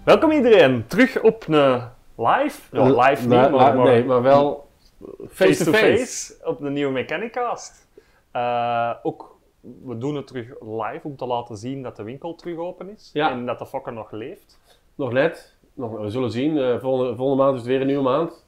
Welkom iedereen, terug op een live. Ja, live niet, maar wel face-to-face op de nieuwe Mechanicast. We doen het terug live om te laten zien dat de winkel terug open is en dat de fokker nog leeft. Nog net, we zullen zien. Volgende maand is het weer een nieuwe maand.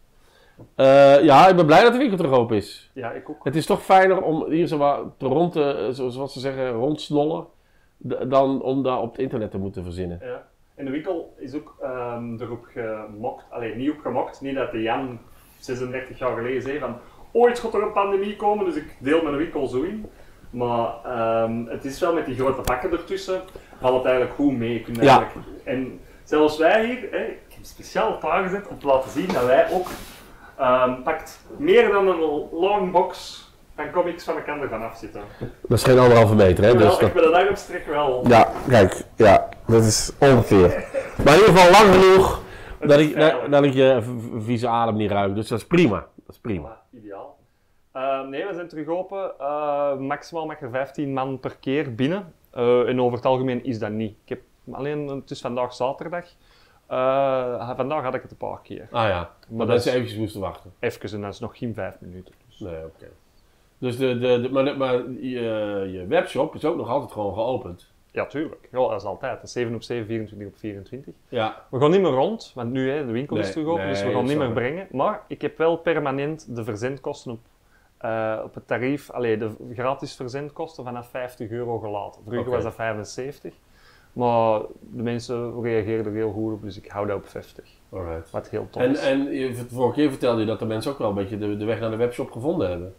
Ik ben blij dat de winkel terug open is. Ja, ik ook. Het is toch fijner om hier zoals ze zeggen, rondsnollen, dan om daar op het internet te moeten verzinnen. Ja. En de winkel is ook erop gemokt, niet op gemokt, niet dat de Jan 36 jaar geleden zei van ooit gaat er een pandemie komen, dus ik deel mijn winkel zo in. Maar het is wel met die grote vakken ertussen, valt het eigenlijk goed mee. En zelfs wij hier, ik heb speciaal klaargezet om te laten zien dat wij ook pakt meer dan een long box van comics van elkaar ervan afzitten. Dat is geen 1,5 meter, hè? Dus ik ben een dag op strek wel. Ja, kijk, dat is ongeveer. Maar in ieder geval lang genoeg dat ik je vieze adem niet ruik, dus dat is prima. Ja, ideaal. Nee, we zijn terug open. Maximaal mag er 15 man per keer binnen. En over het algemeen is dat niet. Het is vandaag zaterdag. Vandaag had ik het een paar keer. Ah ja, maar dat ze eventjes moesten wachten. Even, en dat is nog geen 5 minuten. Dus. Nee, oké. Dus maar je webshop is ook nog altijd gewoon geopend? Ja, tuurlijk. Ja, dat is altijd. 7 op 7, 24 op 24. Ja. We gaan niet meer rond, want nu de winkel is terug open, dus we gaan niet meer brengen. Maar ik heb wel permanent de verzendkosten op het tarief, de gratis verzendkosten vanaf €50 gelaten. Vroeger was dat 75. Maar de mensen reageerden er heel goed op, dus ik hou dat op 50. Alright. Wat heel tof is. En vorige keer vertelde je dat de mensen ook wel een beetje de weg naar de webshop gevonden hebben.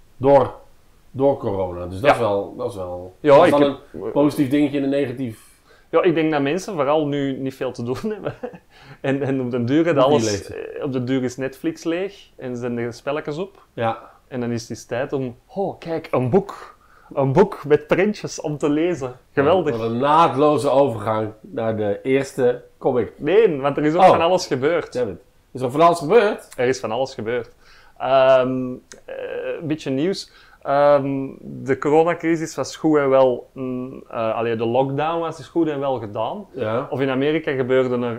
Door corona. Dus dat is wel een positief dingetje en een negatief. Ja, ik denk dat mensen vooral nu niet veel te doen hebben. en op de duur is Netflix leeg en zijn er spelletjes op. Ja. En dan is het tijd om, kijk, een boek. Een boek met printjes om te lezen. Geweldig. Wat een naadloze overgang naar de eerste comic. Nee, want er is ook van alles gebeurd. Is er van alles gebeurd? Er is van alles gebeurd. Een beetje nieuws. De coronacrisis was goed en wel... de lockdown was goed en wel gedaan. Ja. Of in Amerika gebeurde er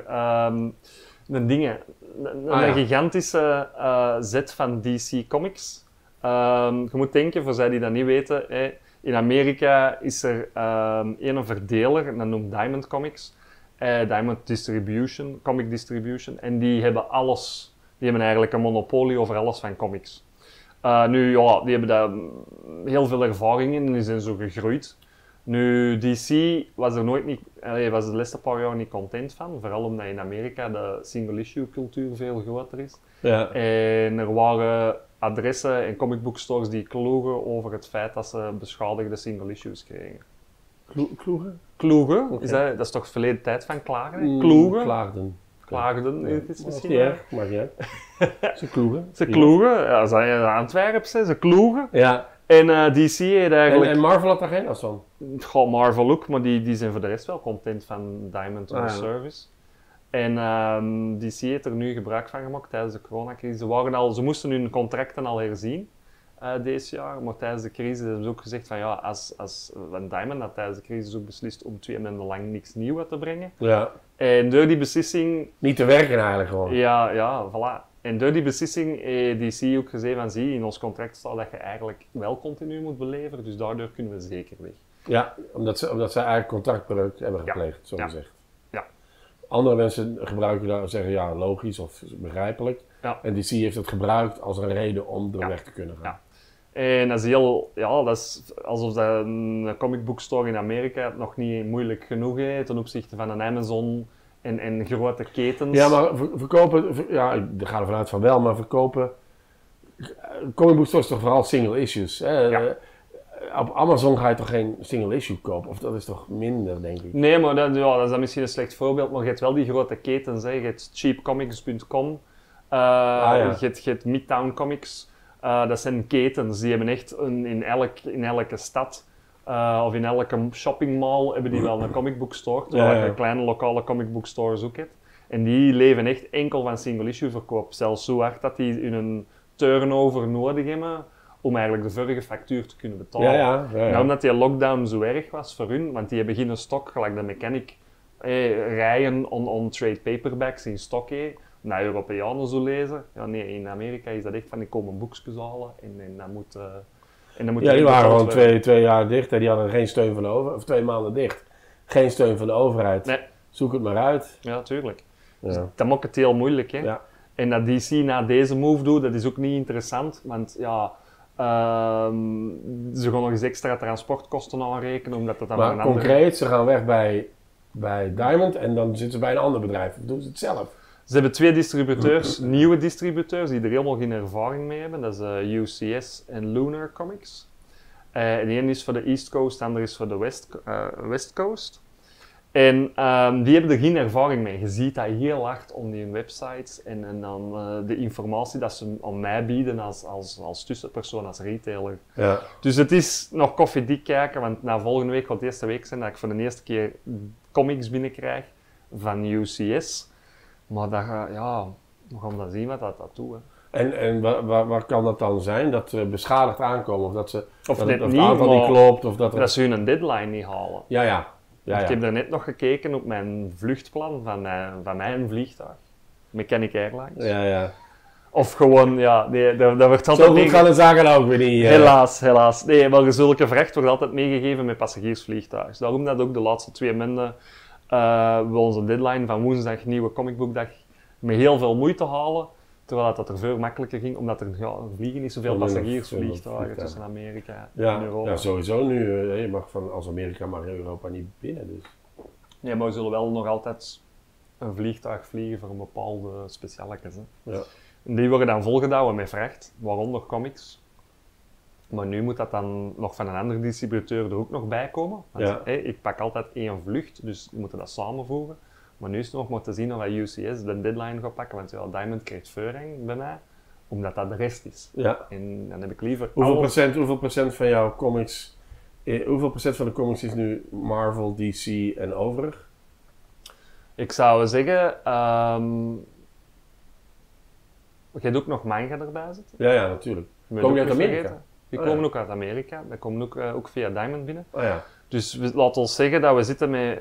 een gigantische zet van DC Comics. Je moet denken, voor zij die dat niet weten, in Amerika is er een verdeler, dat noemt Diamond Comics. Diamond Distribution, Comic Distribution. En die hebben alles. Die hebben eigenlijk een monopolie over alles van comics. Die hebben daar heel veel ervaring in en die zijn zo gegroeid. Nu, DC was de laatste paar jaar niet content van. Vooral omdat in Amerika de single-issue cultuur veel groter is. Ja. En er waren adressen en comicbookstores die kloegen over het feit dat ze beschadigde single-issues kregen. Kloegen? Kloegen? Okay. Dat is toch verleden tijd van klagen? Kloegen? Klaagden. Het is misschien niet erg, maar ja. Ze kloegen. Ze kloegen, ja, ze zijn Antwerpse, ze kloegen. Ja. En DC heeft eigenlijk... En Marvel had daar geen last van? Goh, Marvel ook, maar die zijn voor de rest wel content van Diamond on Service. En DC heeft er nu gebruik van gemaakt tijdens de coronacrisis. Ze moesten hun contracten al herzien deze jaar, maar tijdens de crisis hebben ze ook gezegd van als Diamond had tijdens de crisis ook beslist om 2 maanden lang niks nieuws uit te brengen. Ja. En door die beslissing... Niet te werken eigenlijk gewoon. Ja, voilà. En door die beslissing heeft DC ook gezegd van in ons contract staat dat je eigenlijk wel continu moet beleveren, dus daardoor kunnen we zeker weg. Ja, omdat ze eigenlijk contractbreuk hebben gepleegd, zo gezegd. Ja. Andere mensen zeggen logisch of begrijpelijk. Ja. En DC heeft het gebruikt als een reden om er weg te kunnen gaan. Ja. En dat is alsof dat een comic book store in Amerika het nog niet moeilijk genoeg is ten opzichte van een Amazon en grote ketens. Ja, maar verkopen, ik ga ervan uit van wel, maar verkopen comic book stores toch vooral single issues. Hè? Ja. Op Amazon ga je toch geen single issue kopen? Of dat is toch minder, denk ik? Nee, maar dat is dan misschien een slecht voorbeeld, maar je hebt wel die grote ketens. Je hebt cheapcomics.com, je hebt Midtown Comics. Dat zijn ketens, die hebben echt in elke stad of in elke shoppingmall hebben die wel een comicbook store, terwijl je kleine lokale comicbook stores ook hebt. En die leven echt enkel van single issue verkoop. Zelfs zo hard dat die hun turnover nodig hebben om eigenlijk de vorige factuur te kunnen betalen. Ja. Nou, omdat die lockdown zo erg was voor hun, want die hebben geen stok, gelijk de Mechanic rijen on trade paperbacks in stokken, naar Europeanen zo lezen. Ja, nee, in Amerika is dat echt van, ik kom een boekjes halen en dat moet... Ja, die waren gewoon 2 jaar dicht en die hadden geen steun van de overheid, of 2 maanden dicht. Geen steun van de overheid. Nee. Zoek het maar uit. Ja, tuurlijk. Ja. Dus dat maakt het heel moeilijk, hè. Ja. En dat DC na deze move doet, dat is ook niet interessant, want ja... ze gaan nog eens extra transportkosten aanrekenen, omdat dat dan maar concreet, ze gaan weg bij Diamond en dan zitten ze bij een ander bedrijf. Of doen ze het zelf? Ze hebben 2 distributeurs, nieuwe distributeurs, die er helemaal geen ervaring mee hebben. Dat is UCS en Lunar Comics. De ene is voor de East Coast, de andere is voor de West Coast. En die hebben er geen ervaring mee. Je ziet dat heel hard op hun websites en dan de informatie dat ze aan mij bieden als tussenpersoon, als retailer. Ja. Dus het is nog koffiedik kijken, want na volgende week gaat de eerste week zijn dat ik voor de eerste keer comics binnenkrijg van UCS. Maar dat we gaan dan zien wat dat doet. Hè. En waar kan dat dan zijn? Dat ze beschadigd aankomen? Of dat het aantal niet klopt? Of dat ze hun deadline niet halen. Ja. Ik heb er net nog gekeken op mijn vluchtplan van mijn vliegtuig. Mechanic Airlines. Ja. Of gewoon, dat wordt altijd... Zo goed gaan de zaken ook weer niet. Helaas. Nee, maar zulke vracht wordt altijd meegegeven met passagiersvliegtuigen. Daarom dat ook de laatste 2 maanden we onze deadline van woensdag, nieuwe comicboekdag, met heel veel moeite halen. Terwijl dat er veel makkelijker ging, omdat er vliegen niet zoveel passagiersvliegtuigen tussen Amerika en Europa. Ja, sowieso nu. Je mag als Amerika maar Europa niet binnen. Dus. Nee, maar we zullen wel nog altijd een vliegtuig vliegen voor een bepaalde specialetjes. Ja. En die worden dan volgehouden met vracht, waaronder comics. Maar nu moet dat dan nog van een andere distributeur er ook nog bij komen. Want, ik pak altijd 1 vlucht, dus we moeten dat samenvoegen. Maar nu is het nog maar te zien of UCS de deadline gaat pakken, want Diamond krijgt voorrang bij mij, omdat dat de rest is. Ja. En dan heb ik liever... Hoeveel procent van jouw comics, hoeveel procent van de comics is nu Marvel, DC en overig? Ik zou zeggen, je hebt ook nog manga erbij zitten. Ja, natuurlijk. Kom je uit Amerika? Die komen ook uit Amerika, die komen ook via Diamond binnen. Dus laten we zeggen dat we zitten met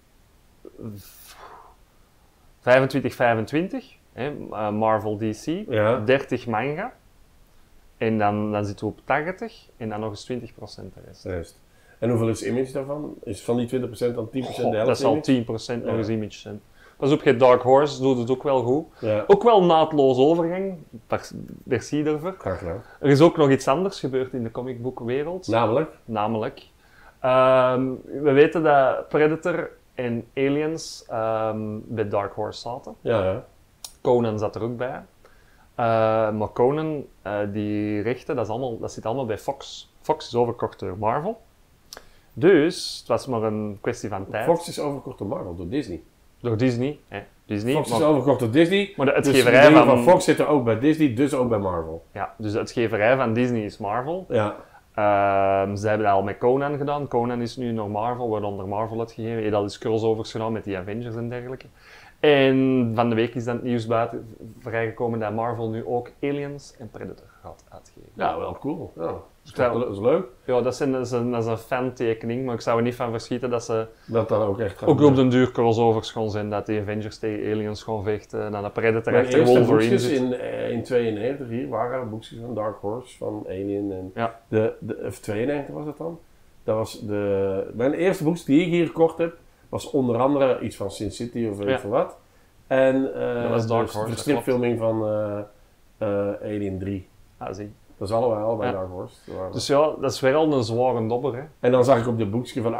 25, Marvel DC, 30 manga. En dan zitten we op 80 en dan nog eens 20% de rest. En hoeveel is image daarvan? Is van die 20% dan 10% de helft? Dat zal 10% nog eens image zijn. Pas op, Dark Horse doet het ook wel goed. Ja. Ook wel naadloos overgang. Merci daarvoor. Graag gedaan. Er is ook nog iets anders gebeurd in de comicboekwereld. Namelijk. We weten dat Predator en Aliens bij Dark Horse zaten. Ja. Conan zat er ook bij. Maar Conan, die rechten, dat zit allemaal bij Fox. Fox is overgekocht door Marvel. Dus het was maar een kwestie van tijd. Fox is overgekocht door Marvel, door Disney. Door Disney. Fox is overgekocht door Disney. Maar de uitgeverij van Fox zit er ook bij Disney, dus ook bij Marvel. Ja, dus de uitgeverij van Disney is Marvel. Ja. Ze hebben dat al met Conan gedaan. Conan is nu nog Marvel, wordt onder Marvel uitgegeven. Je dat is crossovers gedaan met die Avengers en dergelijke. En van de week is dan het nieuws buiten vrijgekomen dat Marvel nu ook Aliens en Predator gaat uitgeven. Ja, wel cool. Ja. Dat is leuk. Ja, dat is een fantekening, maar ik zou er niet van verschieten dat ze dat ook echt gaat ook op den duur crossovers gaan zijn, dat de Avengers tegen Aliens gaan vechten, dan de Predator achter Wolverine zit. In 92 hier waren boekjes van Dark Horse, van Alien en of 92 was het dan. Dat was mijn eerste boekje die ik hier gekocht heb, was onder andere iets van Sin City of weet ik veel wat. En dat was Dark Horse, de stripfilming van Alien 3. Ah, zie. Dat is allebei Dark Horse. Dus ja, dat is wel een zware dobber, hè. En dan zag ik op dit boekje van,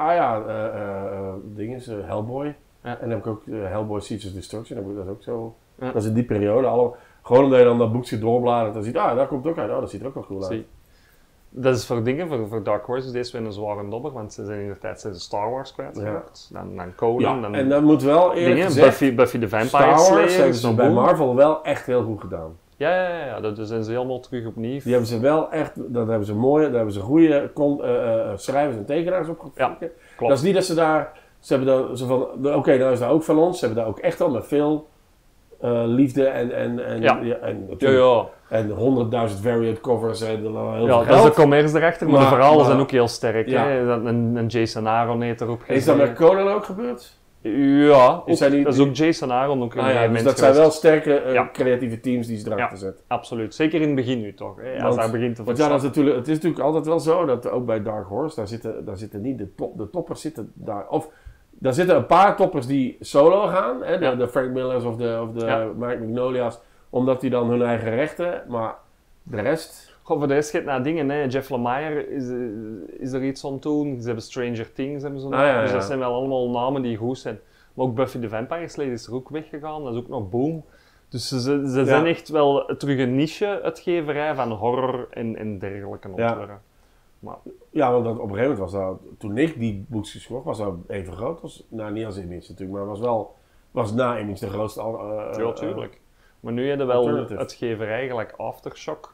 Hellboy. Ja. En dan heb ik ook Hellboy Seeds of Destruction, dat is ook zo. Ja. Dat is in die periode. Gewoon omdat je dan dat boekje doorbladert en dan ziet, daar komt het ook uit. Dat ziet er ook nog cool uit. Dat is voor dingen, voor Dark Horse is deze weer een zware dobber, want ze zijn in de tijd Star Wars kwijtgeraakt. Ja. Dan Conan. Ja, en dat moet wel eerlijk gezegd, Buffy the Vampire Slayer hebben ze bij Marvel wel echt heel goed gedaan. Ja, dat zijn ze helemaal terug opnieuw. Die hebben ze wel echt, dat hebben ze mooi, daar hebben ze goede schrijvers en tekenaars op getrokken. Ja, klopt. Dat is niet dat ze hebben daar zo van, oké, nou is dat ook van ons. Ze hebben daar ook echt wel met veel liefde en en 100.000 variant covers en heel veel dat is de commerce erachter, maar de verhalen zijn ook heel sterk. Ja. Hè? Een Jason Aaron heeft erop gezet. Is dat met Conan ook gebeurd? Ja, Is hij niet- dat is ook Jason Aaron ook een Dus element dat zijn geweest. wel sterke Ja. creatieve teams die ze erachter zetten. Absoluut. Zeker in het begin nu toch. Hè? Als Want- daar begint te Want ja, verstappen. het is natuurlijk altijd wel zo dat ook bij Dark Horse, daar zitten niet de toppers zitten daar. Of daar zitten een paar toppers die solo gaan. Hè? Ja. De Frank Millers of de Ja. Mike Magnolia's. Omdat die dan hun eigen rechten. Maar de rest. Goh, voor de rest gaat naar dingen. Hè. Jeff Lemire is er iets aan doen. Ze hebben Stranger Things. Hebben ze nog. Ja. Dus dat zijn wel allemaal namen die goed zijn. Maar ook Buffy the Vampire Slayer is er ook weggegaan. Dat is ook nog boom. Dus ze zijn echt wel terug een niche uitgeverij van horror en dergelijke ontwerpen. Maar Ja, want op een gegeven moment was dat. Toen ik die boekjes kocht, was dat even groot. Nou, niet als Image natuurlijk, maar was na Image de grootste. ja, tuurlijk. Maar nu heb je wel Alternative. uitgeverij gelijk Aftershock.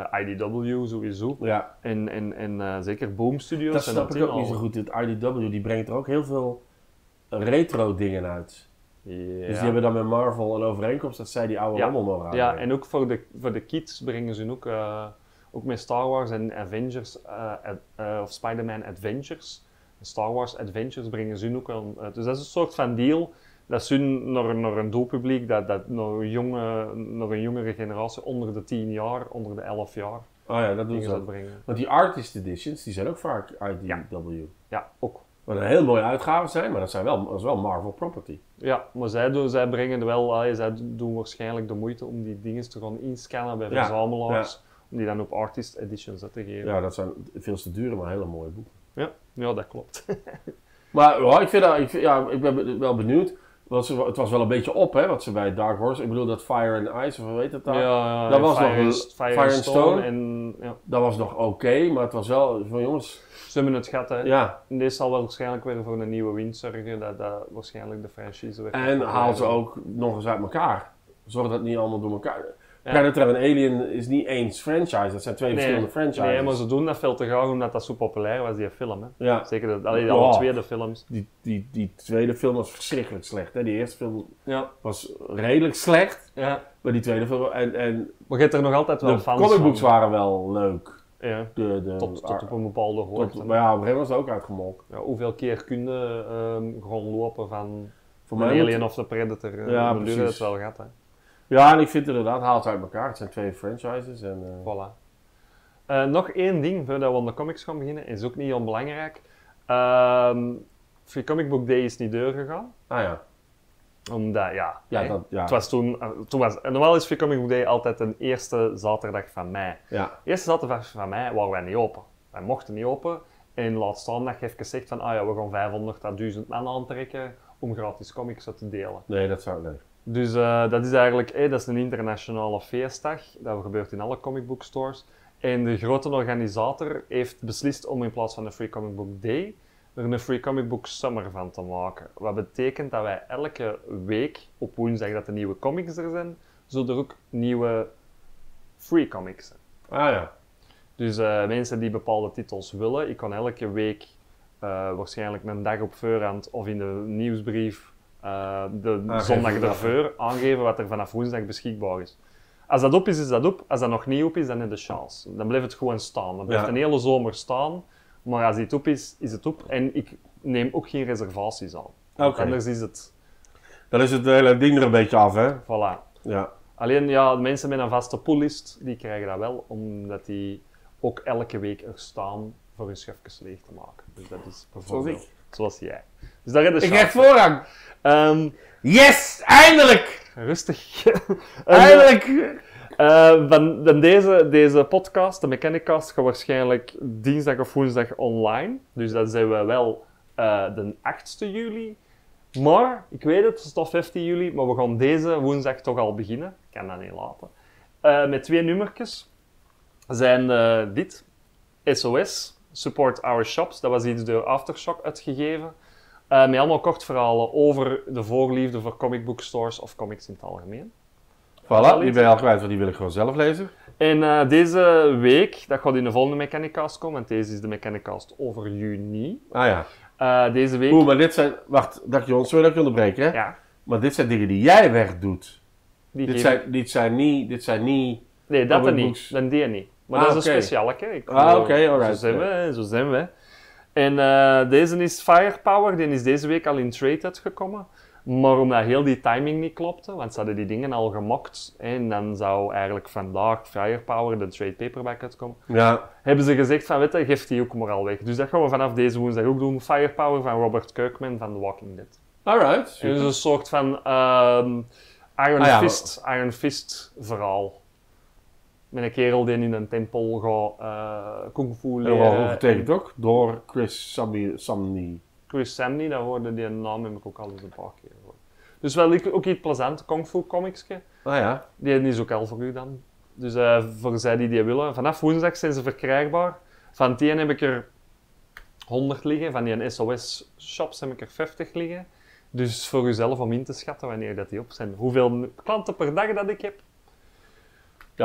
IDW sowieso. Ja, En zeker Boom Studios. dat en snap ik die ook niet al. zo goed. Het IDW die brengt er ook heel veel retro dingen uit. Ja. Dus die hebben dan met Marvel een overeenkomst dat zij die oude Ja. rommel mogen Ja, aanbrengen. en ook voor de kids brengen ze ook met Star Wars en Avengers, of Spider-Man Adventures. Star Wars Adventures brengen ze ook aan. Dus dat is een soort van deal dat ze naar een doelpubliek, dat naar een jongere generatie onder de 10 jaar, onder de 11 jaar, Oh ja, dat doen dingen ze dat ook. brengen. Want die artist editions, die zijn ook vaak IDW. Ja, ook. Wat een heel mooie uitgaven zijn, maar dat is wel Marvel property. Ja, maar zij brengen er wel, zij doen waarschijnlijk de moeite om die dingen te gaan inscannen bij Ja, verzamelaars, om die dan op artist editions te geven. Ja, dat zijn veel te dure, maar hele mooie boeken. Ja, dat klopt. Maar ja, ik ben wel benieuwd. Het was wel een beetje op, hè, wat ze bij Dark Horse... Ik bedoel, dat Fire and Ice, of hoe heet het dan? Ja, Dat was Fire, nog Fire and and Stone. En, ja. Dat was nog oké, maar het was wel van jongens... Ze hebben het gehad, hè. Ja, En dit zal waarschijnlijk weer voor een nieuwe win zorgen, dat waarschijnlijk de franchise weer... en haal ze ook nog eens uit elkaar. Zorg dat het niet allemaal door elkaar... Predator en Alien is niet eens franchise, dat zijn twee verschillende franchises. Nee, maar ze doen dat veel te graag omdat dat zo populair was, die film. Hè. Ja, Zeker alle tweede films. die tweede film was verschrikkelijk slecht. Hè? Die eerste film Ja. was redelijk slecht, Ja. maar die tweede film... En Maar je hebt er nog altijd wel de fans comicbooks van. waren wel leuk. Ja. Tot op een bepaalde hoogte. Maar ja, op een gegeven moment was het ook uitgemolken. Ja, hoeveel keer kun je gewoon lopen van Voor de mij moet- Alien of de Predator? Ja, Dan duurde precies. het wel gehad, hè. Ja, en ik vind inderdaad, haal het uit elkaar. Het zijn twee franchises. En, Voilà. Nog één ding voordat we aan de comics gaan beginnen, is ook niet onbelangrijk. Free Comic Book Day is niet doorgegaan. ja. Omdat, hè, Ja. het was toen normaal is Free Comic Book Day altijd de eerste zaterdag van mei. Ja. De eerste zaterdag van mei waren wij niet open. Wij mochten niet open. En laat staan dat je even zegt van, we gaan 500 à 1000 man aantrekken om gratis comics uit te delen. Nee, dat zou leuk. Dus dat is eigenlijk, dat is een internationale feestdag. Dat gebeurt in alle comic book stores. En de grote organisator heeft beslist om in plaats van een Free Comic Book Day er een Free Comic Book Summer van te maken. Wat betekent dat wij elke week op woensdag dat de nieuwe comics er zijn, zullen er ook nieuwe free comics zijn. Ja. Dus mensen die bepaalde titels willen, ik kan elke week waarschijnlijk een dag op voorhand of in de nieuwsbrief de zondag ervoor aangeven wat er vanaf woensdag beschikbaar is. Als dat op is, is dat op. Als dat nog niet op is, dan heb je de chance. Dan blijft het gewoon staan. Dan blijft een hele zomer staan. Maar als het op is, is het op. En ik neem ook geen reservaties aan. Oké. Anders is het... Dan is het hele ding er een beetje af, hè? Voilà. Ja. Alleen, mensen met een vaste poollist, die krijgen dat wel. Omdat die ook elke week er staan voor hun schefjes leeg te maken. Dus dat is bijvoorbeeld... Zoals jij. Dus daar heb je de Ik chance. krijg voorrang! Yes! Eindelijk! Rustig. Eindelijk! Van deze podcast, de Mechanicast, gaat waarschijnlijk dinsdag of woensdag online. Dus dat zijn we wel de 8e juli. Maar, ik weet het is tot 15 juli, maar we gaan deze woensdag toch al beginnen. Ik kan dat niet laten. Met 2 nummertjes zijn dit. SOS, Support Our Shops. Dat was iets door Aftershock uitgegeven. Met allemaal kort verhalen over de voorliefde voor comic book stores of comics in het algemeen. Voilà, die ben je al kwijt, want die wil ik gewoon zelf lezen. En deze week, dat gaat in de volgende Mechanicast komen, want deze is de Mechanicast over juni. Ah ja. Deze week... Maar dit zijn... Wacht, sorry dat ik je onderbreek, hè? Ja, Maar dit zijn dingen die jij wegdoet. die Dit geven- zijn niet... Nee, dat comic niet. books. Dat die niet. Maar Ah, dat is een oké. speciaal, hè. Oké, alright. Zo zijn we. En deze is Firepower, die is deze week al in trade uitgekomen. Maar omdat heel die timing niet klopte, want ze hadden die dingen al gemokt, en dan zou eigenlijk vandaag Firepower, de trade paperback, uitkomen, hebben ze gezegd van, weet je, geef die ook maar al weg. Dus dat gaan we vanaf deze woensdag ook doen. Firepower van Robert Kirkman van The Walking Dead. Alright. Dus een soort van Iron Fist verhaal. Met een kerel die in een tempel gaat kung fu leren. En getekend ook door Chris Samney. Chris Samney, daar hoorde die naam heb ik ook al eens een paar keer gehoord. Dus wel ook iets plezant, kung fu comicsje. Die is ook al voor u dan. Dus voor zij die willen. Vanaf woensdag zijn ze verkrijgbaar. Van die heb ik er 100 liggen. Van die SOS shops heb ik er 50 liggen. Dus voor uzelf om in te schatten wanneer dat die op zijn. Hoeveel klanten per dag dat ik heb? Ja,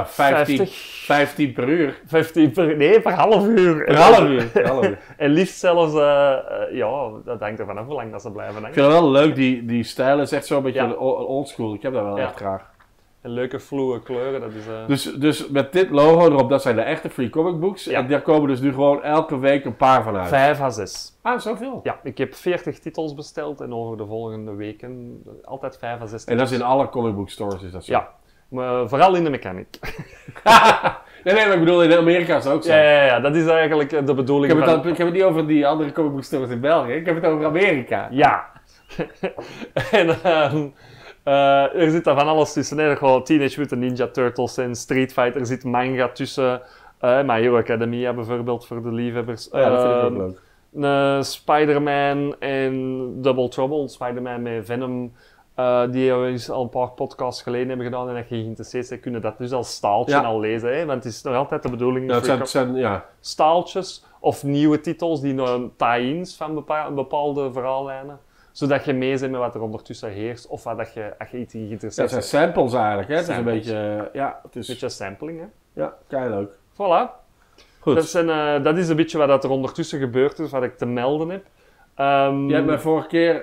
15 per uur. 15 per half uur. Per half uur. En liefst zelfs, dat hangt er vanaf hoe lang dat ze blijven hangen. Ik vind het wel leuk, die stijl is echt zo'n beetje oldschool. Ik heb dat wel echt graag. En leuke vloe kleuren, dat is... Dus met dit logo erop, dat zijn de echte Free Comic Books. Ja. En daar komen dus nu gewoon elke week een paar van uit. 5 à 6. Ah, zoveel? Ja, ik heb 40 titels besteld en over de volgende weken altijd 5 à 6 titels. En dat is in alle comic book stores, is dat zo? Ja, maar vooral in de mechanic. nee, maar ik bedoel, in Amerika is het ook zo. Ja, dat is eigenlijk de bedoeling ik heb het niet over die andere comic book stores in België, ik heb het over Amerika. Ja. En er zit daar van alles tussen. Er gewoon Teenage Mutant Ninja Turtles en Street Fighter. Er zit manga tussen. My Hero Academia bijvoorbeeld, voor de liefhebbers. Ja, dat vind ik ook leuk. Spider-Man en Double Trouble. Spider-Man met Venom. Die we eens al een paar podcasts geleden hebben gedaan. En dat je geïnteresseerd bent, kunnen dat dus als staaltje al lezen. Hè? Want het is nog altijd de bedoeling. Het zijn staaltjes of nieuwe titels die nog tie-ins van bepaalde verhaallijnen. Zodat je mee bent met wat er ondertussen heerst. Of wat dat je, als je iets geïnteresseerd bent. Het zijn samples eigenlijk. Hè? Het is een beetje... het is... Een beetje sampling, hè? Ja, keileuk. Voilà. Goed. Dat is een beetje wat er ondertussen gebeurd is, wat ik te melden heb. Je hebt mij vorige keer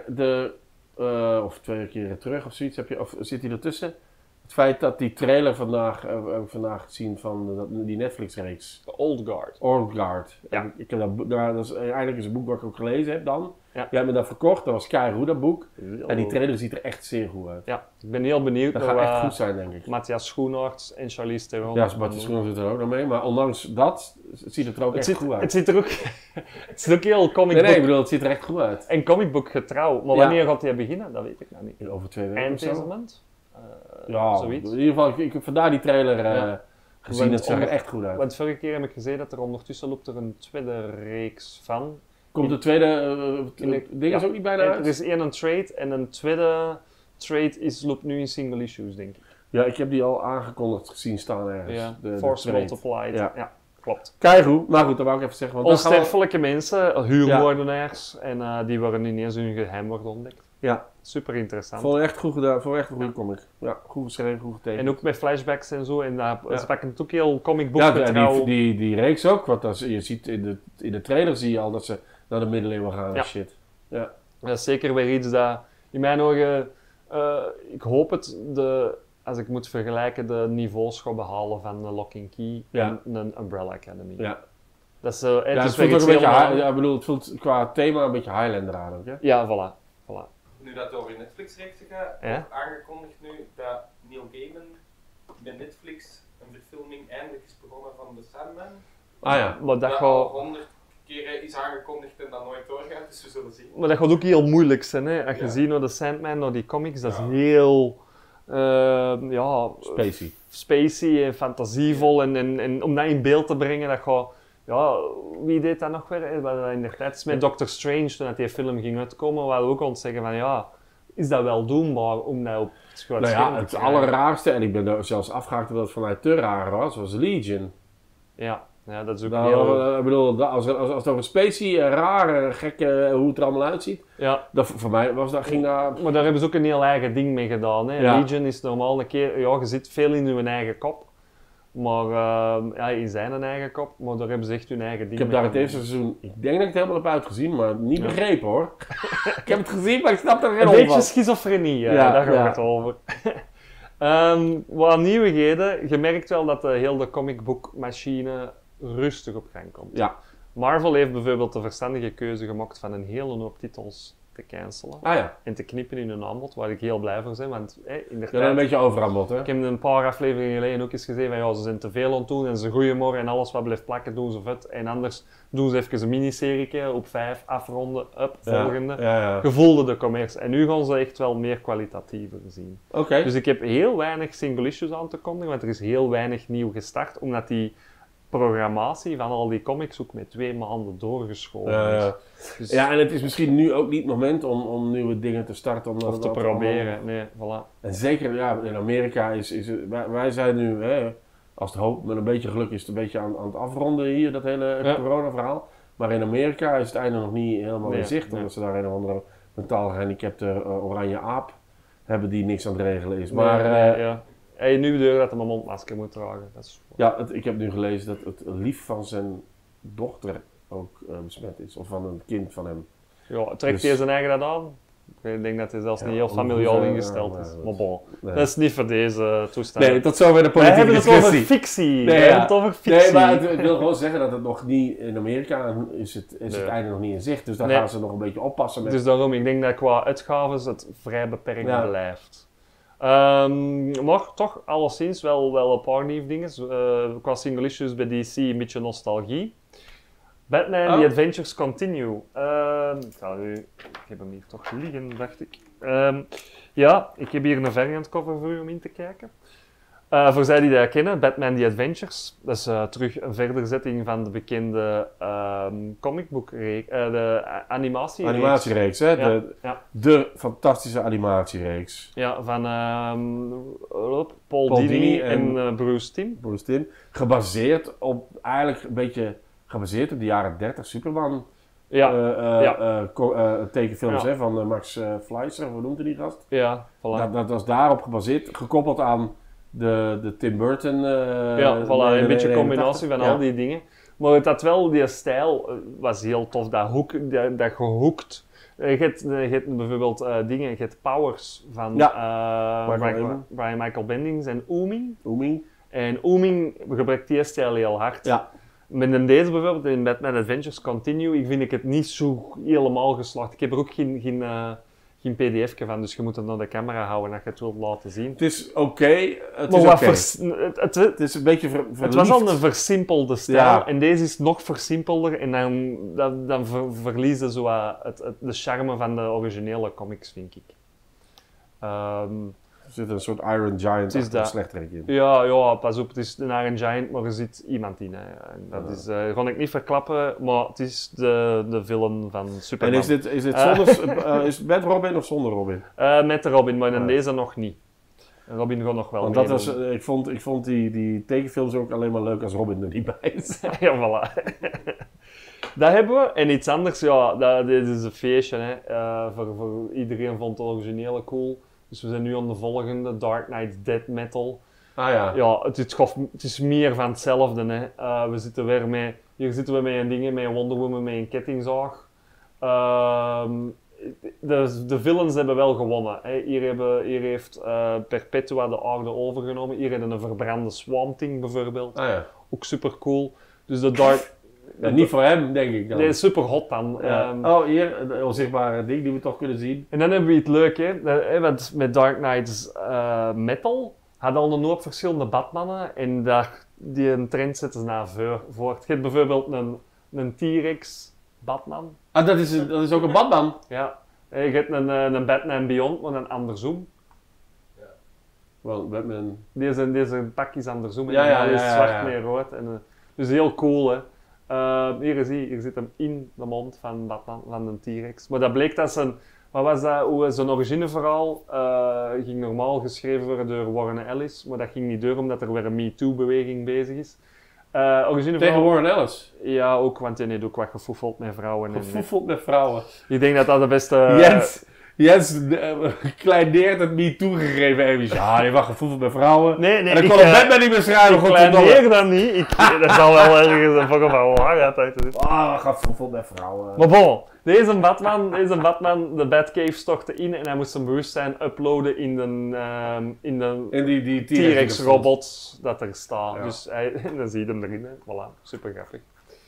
of 2 keer terug of zoiets, of zit hij ertussen? Het feit dat die trailer vandaag gezien van die Netflix-reeks. Old Guard. Old Guard. Ja. Ik heb dat is eigenlijk een boek wat ik ook gelezen heb dan. Ja. Jij hebt me dat verkocht, dat was keigoed dat boek. En die trailer ziet er echt zeer goed uit. Ja, ik ben heel benieuwd. Dat gaat echt goed zijn, denk ik. Matthias Schoenaerts en Charlize Theron. Ja, Matthias Schoenaerts zit er ook nog mee. Maar ondanks dat, ziet het er ook echt goed uit. Het ziet er ook, het ziet ook heel comic book. Nee, ik bedoel, het ziet er echt goed uit. En comic book getrouw. Maar wanneer gaat hij beginnen? Dat weet ik nog niet. Over 2 weken Eind deze maand? Zoiets. In ieder geval, ik heb vandaar die trailer gezien. Het zag er echt goed uit. Want vorige keer heb ik gezien dat er ondertussen loopt er een tweede reeks van. Komt de tweede ding is ook niet bijna uit? Er is een trade en een tweede trade loopt nu in single issues, denk ik. Ja, ik heb die al aangekondigd gezien staan ergens. Ja, Force Multiplied. Ja, klopt. Keigoed. Maar goed, dat wou ik even zeggen. Onsterfelijke mensen, huurmoordenaars, en die worden ineens hun geheim wordt ontdekt. Ja. Super interessant. Vond echt goed gedaan, vond echt een goede comic. Ja, goed geschreven, goed getekend. En ook met flashbacks en zo, en ze pakken het ook heel comic book getrouw. Ja, die reeks ook, want je ziet in de trailer zie je al dat ze naar de middeleeuwen gaan en shit. Ja. Dat is zeker weer iets dat, in mijn ogen, ik hoop het, als ik moet vergelijken, de niveaus gaat behalen van de Lock and Key en een Umbrella Academy. Ja. Dat is, het voelt ook een beetje, ik bedoel, het voelt qua thema een beetje Highlander aan ook, hè? Ja, voilà. Nu dat over Netflix-reeksen gaat, wordt aangekondigd nu dat Neil Gaiman met Netflix een verfilming eindelijk is begonnen van The Sandman. Ah ja. Maar dat al 100 keer is aangekondigd en dat nooit doorgaat, dus we zullen zien. Maar dat gaat ook heel moeilijk zijn, hè. Als je ziet naar The Sandman, naar die comics, dat is heel... spacey en fantasievol en om dat in beeld te brengen, dat gaat... Ja, wie deed dat nog weer? In de tijd met Doctor Strange, toen die film ging uitkomen, waar we ook ons zeggen van ja, is dat wel doenbaar om dat op het groot scherm te krijgen? Het allerraarste, en ik ben er zelfs afgehaakt omdat het voor mij te raar was Legion. Ja, dat is ook heel... Ik bedoel, als het over spacey, rare, gekke, hoe het er allemaal uitziet, voor mij ging dat... Maar daar hebben ze ook een heel eigen ding mee gedaan. Hè? Ja. Legion is normaal een keer, je zit veel in je eigen kop. Maar in zijn eigen kop, maar daar hebben ze echt hun eigen ding. Ik heb daar het eerste seizoen, ik denk dat ik het helemaal heb uitgezien, maar niet begrepen hoor. Ik heb het gezien, maar ik snap er geen van. Een beetje schizofrenie, daar gaat het over. Wat nieuwigheden, je merkt wel dat heel de comicbook machine rustig op gang komt. Ja. Marvel heeft bijvoorbeeld de verstandige keuze gemaakt van een hele hoop titels te cancelen. Ah ja. En te knippen in hun aanbod, waar ik heel blij voor ben. Want inderdaad, Ja, een beetje overaanbod, hè? ik heb een paar afleveringen geleden ook eens gezien van ja, ze zijn te veel aan het doen en ze groeien maar en alles wat blijft plakken doen ze vet. En anders doen ze even een miniserie op 5 afronden, volgende. Ja. Gevoelde de commerce. En nu gaan ze echt wel meer kwalitatiever zien. Oké. Dus ik heb heel weinig single issues aan te kondigen, want er is heel weinig nieuw gestart, omdat die programmatie van al die comics ook met 2 maanden doorgeschoven is. Dus Ja, en het is misschien nu ook niet het moment om nieuwe dingen te starten. of te proberen. Nee, voilà. En zeker ja, in Amerika is wij zijn nu, als het hoop met een beetje geluk is, het een beetje aan het afronden hier, dat hele corona-verhaal. Maar in Amerika is het einde nog niet helemaal in zicht, omdat ze daar een of andere mentaal gehandicapte oranje aap hebben die niks aan het regelen is. Maar ja. En nu bedoel je dat hij een mondmasker moet dragen. Dat is... ja, ik heb nu gelezen dat het lief van zijn dochter ook besmet is, of van een kind van hem. Ja, trekt hij zijn eigen dat aan? Ik denk dat hij zelfs niet heel familiaal ingesteld is. Maar bon, dat is niet voor deze toestand. Nee, tot zover de politieke discussie. We hebben het over fictie. Nee, hebben het over fictie. Nee, maar ik wil gewoon zeggen dat het nog niet, in Amerika is het einde nog niet in zicht. Dus daar gaan ze nog een beetje oppassen met. Dus daarom, ik denk dat qua uitgaven het vrij beperkt blijft. Maar toch alleszins wel een paar nieuwe dingen. Qua single issues bij DC een beetje nostalgie. Batman The Adventures Continue. Ik heb hem hier toch liggen, dacht ik. Ja, ik heb hier een variant cover voor u om in te kijken. Voor zij die dat kennen, Batman The Adventures. Dat is terug een verderzetting van de bekende comicboekreeks, de animatiereeks. Animatiereeks, hè? Ja. De fantastische animatiereeks. Ja, van Paul Dini en Bruce Timm. Bruce Timm. Gebaseerd op, eigenlijk een beetje gebaseerd op de jaren 30 Superman. Tekenfilms hè, van Max Fleischer, hoe noemt hij die gast? Ja, voilà. Dat was daarop gebaseerd, gekoppeld aan de Tim Burton. Een beetje een combinatie van al die dingen. Maar het had wel, die stijl was heel tof, dat gehoekt. Je hebt bijvoorbeeld dingen, je hebt Powers van Brian Michael Bendis en Ooming. En Ooming gebruikt die stijl heel hard. Ja. Met deze bijvoorbeeld, in Batman Adventures Continue, vind ik het niet zo helemaal geslaagd. Ik heb er ook geen pdf'je van, dus je moet het naar de camera houden als je het wilt laten zien. Het is oké. Het is een beetje verliefd. Het was al een versimpelde stijl en deze is nog versimpelder en dan verliezen zo de charme van de originele comics, vind ik. Er zit een soort Iron Giant achter slechterik in. Ja, pas op, het is een Iron Giant, maar er zit iemand in. Hè. En dat kan ik niet verklappen, maar het is de villain van Superman. En is dit zonder, is het met Robin of zonder Robin? Met de Robin, maar in deze nog niet. Robin gaat nog wel. Want dat was, ik vond die tekenfilms ook alleen maar leuk als Robin er niet bij is. Ja, voilà. Dat hebben we. En iets anders, dit is een feestje. Hè. Voor iedereen vond het originele cool. Dus we zijn nu aan de volgende, Dark Knight's Death Metal. Ah ja. Ja, het is meer van hetzelfde. Hè. Hier zitten we met een ding, met een Wonder Woman, met een kettingzaag. De villains hebben wel gewonnen. Hè. Hier heeft Perpetua de aarde overgenomen. Hier hebben een verbrande Swamp Thing bijvoorbeeld. Ah ja. Ook super cool. Dus de Dark... Ja, niet voor hem, denk ik dan. Nee, super hot dan. Ja. Hier, een onzichtbare ding die we toch kunnen zien. En dan hebben we het leuk, hè. Want met Dark Knight's Metal hadden al een hoop verschillende Batmannen en die een trend zetten ze naar voort. Je hebt bijvoorbeeld een T-Rex Batman. Ah, dat is ook een Batman? Ja. Je hebt een Batman Beyond, maar een andersom. Ja. Wel, Batman... Deze pak is andersom. Ja, is zwart met rood. Dus heel cool, hè. Hier zit hem in de mond van Batman, van een T-Rex. Maar dat bleek dat zijn origineverhaal ging normaal geschreven worden door Warren Ellis, maar dat ging niet door omdat er weer een MeToo-beweging bezig is. Tegen Warren Ellis? Ja, ook, want hij heeft ook wat gefoefeld met vrouwen. Gefoefeld met vrouwen? Ik denk dat de beste... Jens kleineert het niet toegegeven even. Ja, je wacht gevoeld met vrouwen. Nee, en dan kon het Batman niet meer schrijven. Ik kleineer dat niet. Dat zal wel ergens een vorm van waarheid uit zitten. Ah, gaat gevoeld met vrouwen. Maar bon, deze Batman, de Batcave stortte in en hij moest zijn bewustzijn uploaden in de T-Rex robot dat er staat. Ja. Dus dan zie je hem erin. Hè. Voilà, super grappig.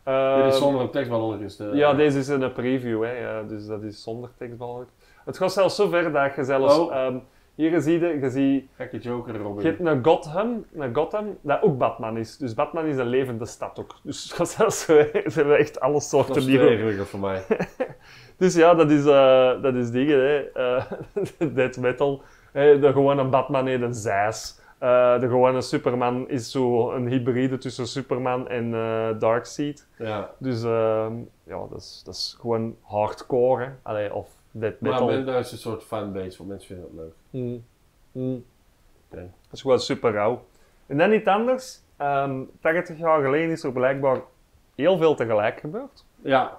Dit is zonder een tekstballonnetjes. Ja, deze is een preview, hè. Ja, dus dat is zonder tekstballonnetjes. Het gaat zelfs zo ver dat je zelfs... hier zie je... Gekke Joker, Robin. Je hebt een Gotham, dat ook Batman is. Dus Batman is een levende stad ook. Dus het gaat zelfs zo... Ze hebben echt alle soorten dat is te ingewikkeld voor mij. Dus ja, dat is dingen, hè. Death Metal. De gewone Batman heeft een zeis. De gewone Superman is zo een hybride tussen Superman en Darkseid. Ja. Dus ja, dat is gewoon hardcore, hè. Allee, of death metal. Maar daar is een soort fanbase, want mensen vinden het leuk. Okay. Dat is gewoon super rauw. En dan iets anders. 80 jaar geleden is er blijkbaar heel veel tegelijk gebeurd. Ja.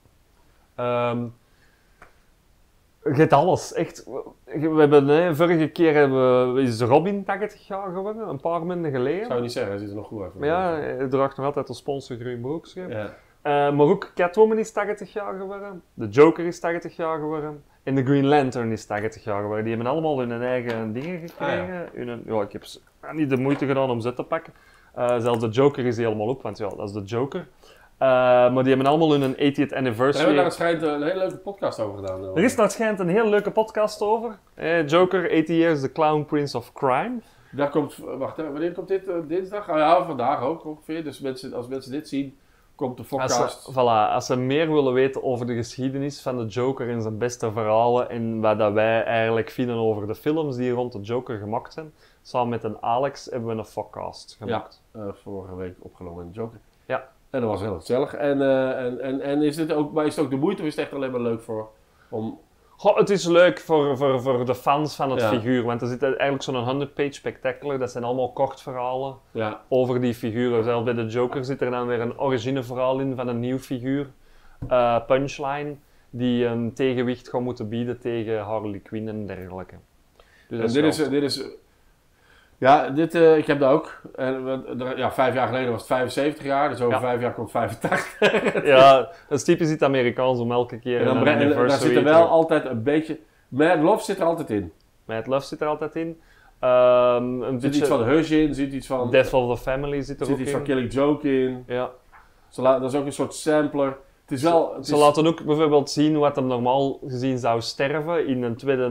Je hebt alles, echt. We hebben, vorige keer is Robin 80 jaar geworden, een paar maanden geleden. Zou je niet zeggen, hij ziet er nog goed uit. Maar ja, hij draagt nog altijd de sponsor Groen Broekschip. Ja. Maar ook Catwoman is 80 jaar geworden, de Joker is 80 jaar geworden en de Green Lantern is 80 jaar geworden. Die hebben allemaal hun eigen dingen gekregen. Ja, ik heb niet de moeite gedaan om ze te pakken. Zelfs de Joker is helemaal op, want ja, dat is de Joker. Maar die hebben allemaal hun 80th anniversary. We hebben daar schijnt een hele leuke podcast over gedaan. Er is waarschijnlijk een heel leuke podcast over. Joker, 80 Years, The Clown Prince of Crime. Daar komt, wacht, wanneer komt dit? Dinsdag? Oh ja, vandaag ook ongeveer. Dus als mensen dit zien, komt de podcast. Als ze meer willen weten over de geschiedenis van de Joker en zijn beste verhalen en wat dat wij eigenlijk vinden over de films die rond de Joker gemaakt zijn, samen met een Alex hebben we een podcast gemaakt. Ja, vorige week opgenomen in Joker. Ja. En dat was heel gezellig. En is het ook, maar is het ook de moeite of is het echt alleen maar leuk voor om... Goh, het is leuk voor de fans van het figuur, want er zit eigenlijk zo'n 100-page spectacular, dat zijn allemaal kort verhalen over die figuren. Zelfs bij de Joker zit er dan weer een origineverhaal in van een nieuw figuur, Punchline, die een tegenwicht gaat moeten bieden tegen Harley Quinn en dergelijke. Dus en dit is... Ja, ik heb dat ook. 5 jaar geleden was het 75 jaar, dus over 5 jaar komt 85. Ja, dat is typisch iets Amerikaans om elke keer en daar zit er wel altijd een beetje... Mad Love zit er altijd in. Mad Love zit er altijd in. Zit iets van Hush in, zit iets van... Death of the Family zit er ook in. Zit iets van Killing Joke in. Ja. Dat is ook een soort sampler. Ze laten ook bijvoorbeeld zien wat hem normaal gezien zou sterven in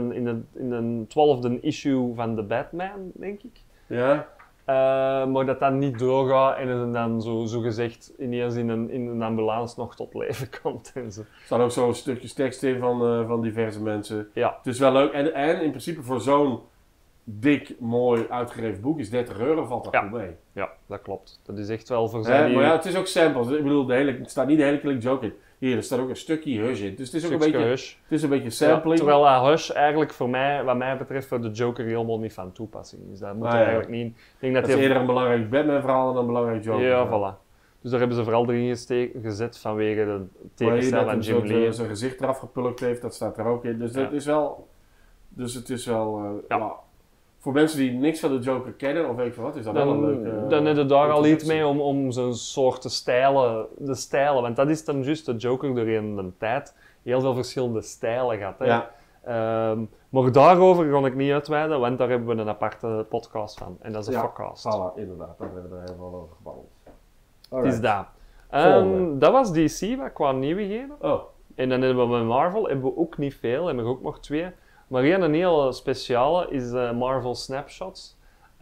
een 12e issue van The Batman, denk ik. Ja. Maar dat dat niet doorgaat en dan zo gezegd ineens in een ambulance nog tot leven komt. En zo. Er staan ook zo'n stukjes tekst in van diverse mensen. Ja. Het is wel leuk. En in principe voor zo'n dik, mooi uitgegeven boek is €30, valt dat goed mee. Ja, dat klopt. Dat is echt wel voor zijn... Maar ja, het is ook samples. Ik bedoel, het staat niet de hele Killing Joke in. Hier, er staat ook een stukje Hush in. Dus het is ook een beetje sampling. Ja, terwijl Hush eigenlijk voor mij, wat mij betreft, voor de Joker helemaal niet van toepassing is. Dat moet eigenlijk niet... Ik denk dat is eerder een belangrijk Batman verhaal dan een belangrijk Joker. Ja, voilà. Dus daar hebben ze vooral erin gezet vanwege de tegenstelling van Jim Lee. Zijn gezicht eraf gepulkt heeft, dat staat er ook in. Dus het is wel... Voor mensen die niks van de Joker kennen, of weet ik veel wat, is dat wel een leuke... Dan heb je daar al iets mee om zo'n soort de stijlen. Want dat is dan juist de Joker doorheen de tijd heel veel verschillende stijlen gehad. Hè. Ja. Maar daarover ga ik niet uitweiden, want daar hebben we een aparte podcast van. En dat is een podcast. Voilà, inderdaad. Daar hebben we er helemaal over gebabbeld. Het is dat. Dat was DC, wat qua nieuwigheden. Oh. En dan hebben we met Marvel hebben we ook niet veel, hebben we ook nog 2. Maar een heel speciale is Marvel Snapshots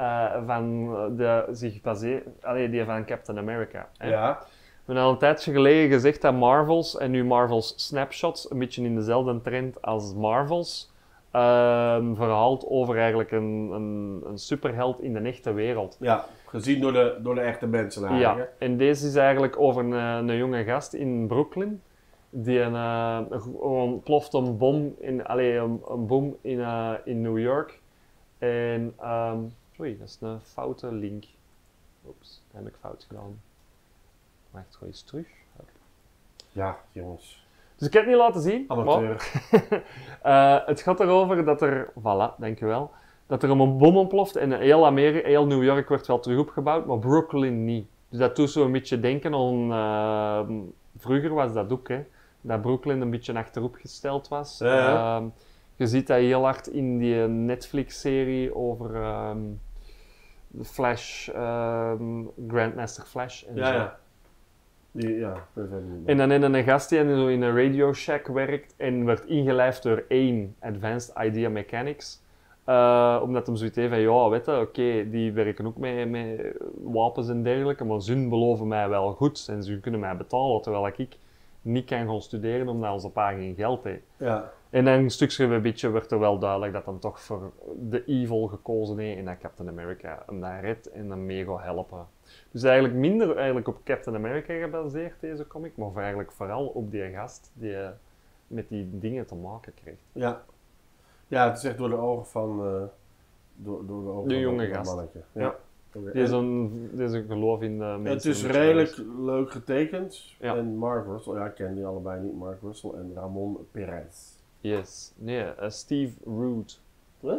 die van Captain America. Hè? Ja. We hebben al een tijdje geleden gezegd dat Marvels en nu Marvel's Snapshots een beetje in dezelfde trend als Marvels verhaalt over eigenlijk een superheld in de echte wereld. Ja, gezien door de echte mensen eigenlijk. Ja, en deze is eigenlijk over een jonge gast in Brooklyn. Die ploft een bom in New York. En, oei, dat is een foute link. Oeps, dat heb ik fout gedaan. Wacht, ga eens terug. Ja, jongens. Dus ik heb het niet laten zien. Amateur. Maar, het gaat erover dat er, voilà, dankjewel, dat er een bom ontploft en heel New York wordt wel terug opgebouwd, maar Brooklyn niet. Dus dat doet zo een beetje denken aan, vroeger was dat ook, hè. Dat Brooklyn een beetje achterop was. Ja. Je ziet dat heel hard in die Netflix-serie over de Flash, Grandmaster Flash en zo. Ja. dat weet ik niet. En dan heb je een gast die zo in een Radio Shack werkt en werd ingelijfd door AIM, Advanced Idea Mechanics. Omdat hem zoiets heeft van, ja, weet je, oké, die werken ook met wapens en dergelijke, maar ze beloven mij wel goed en ze kunnen mij betalen, terwijl ik niet kan gaan studeren omdat onze pa geen geld heeft. Ja. En dan een stukje een beetje werd er wel duidelijk dat dan toch voor de evil gekozen heeft en dat Captain America hem daar redt en hem mee gaat helpen. Dus eigenlijk minder op Captain America gebaseerd, deze comic, maar eigenlijk vooral op die gast die met die dingen te maken krijgt. Ja. Ja, het is echt door de ogen van... door de ogen de van jonge dat gast. mannetje. Ja. Die is een geloof in de mensen. Het is redelijk leuk getekend. Ja. En Mark Russell, ik ken die allebei niet, Mark Russell en Ramon Perez. Yes. Nee, Steve Root. Wat?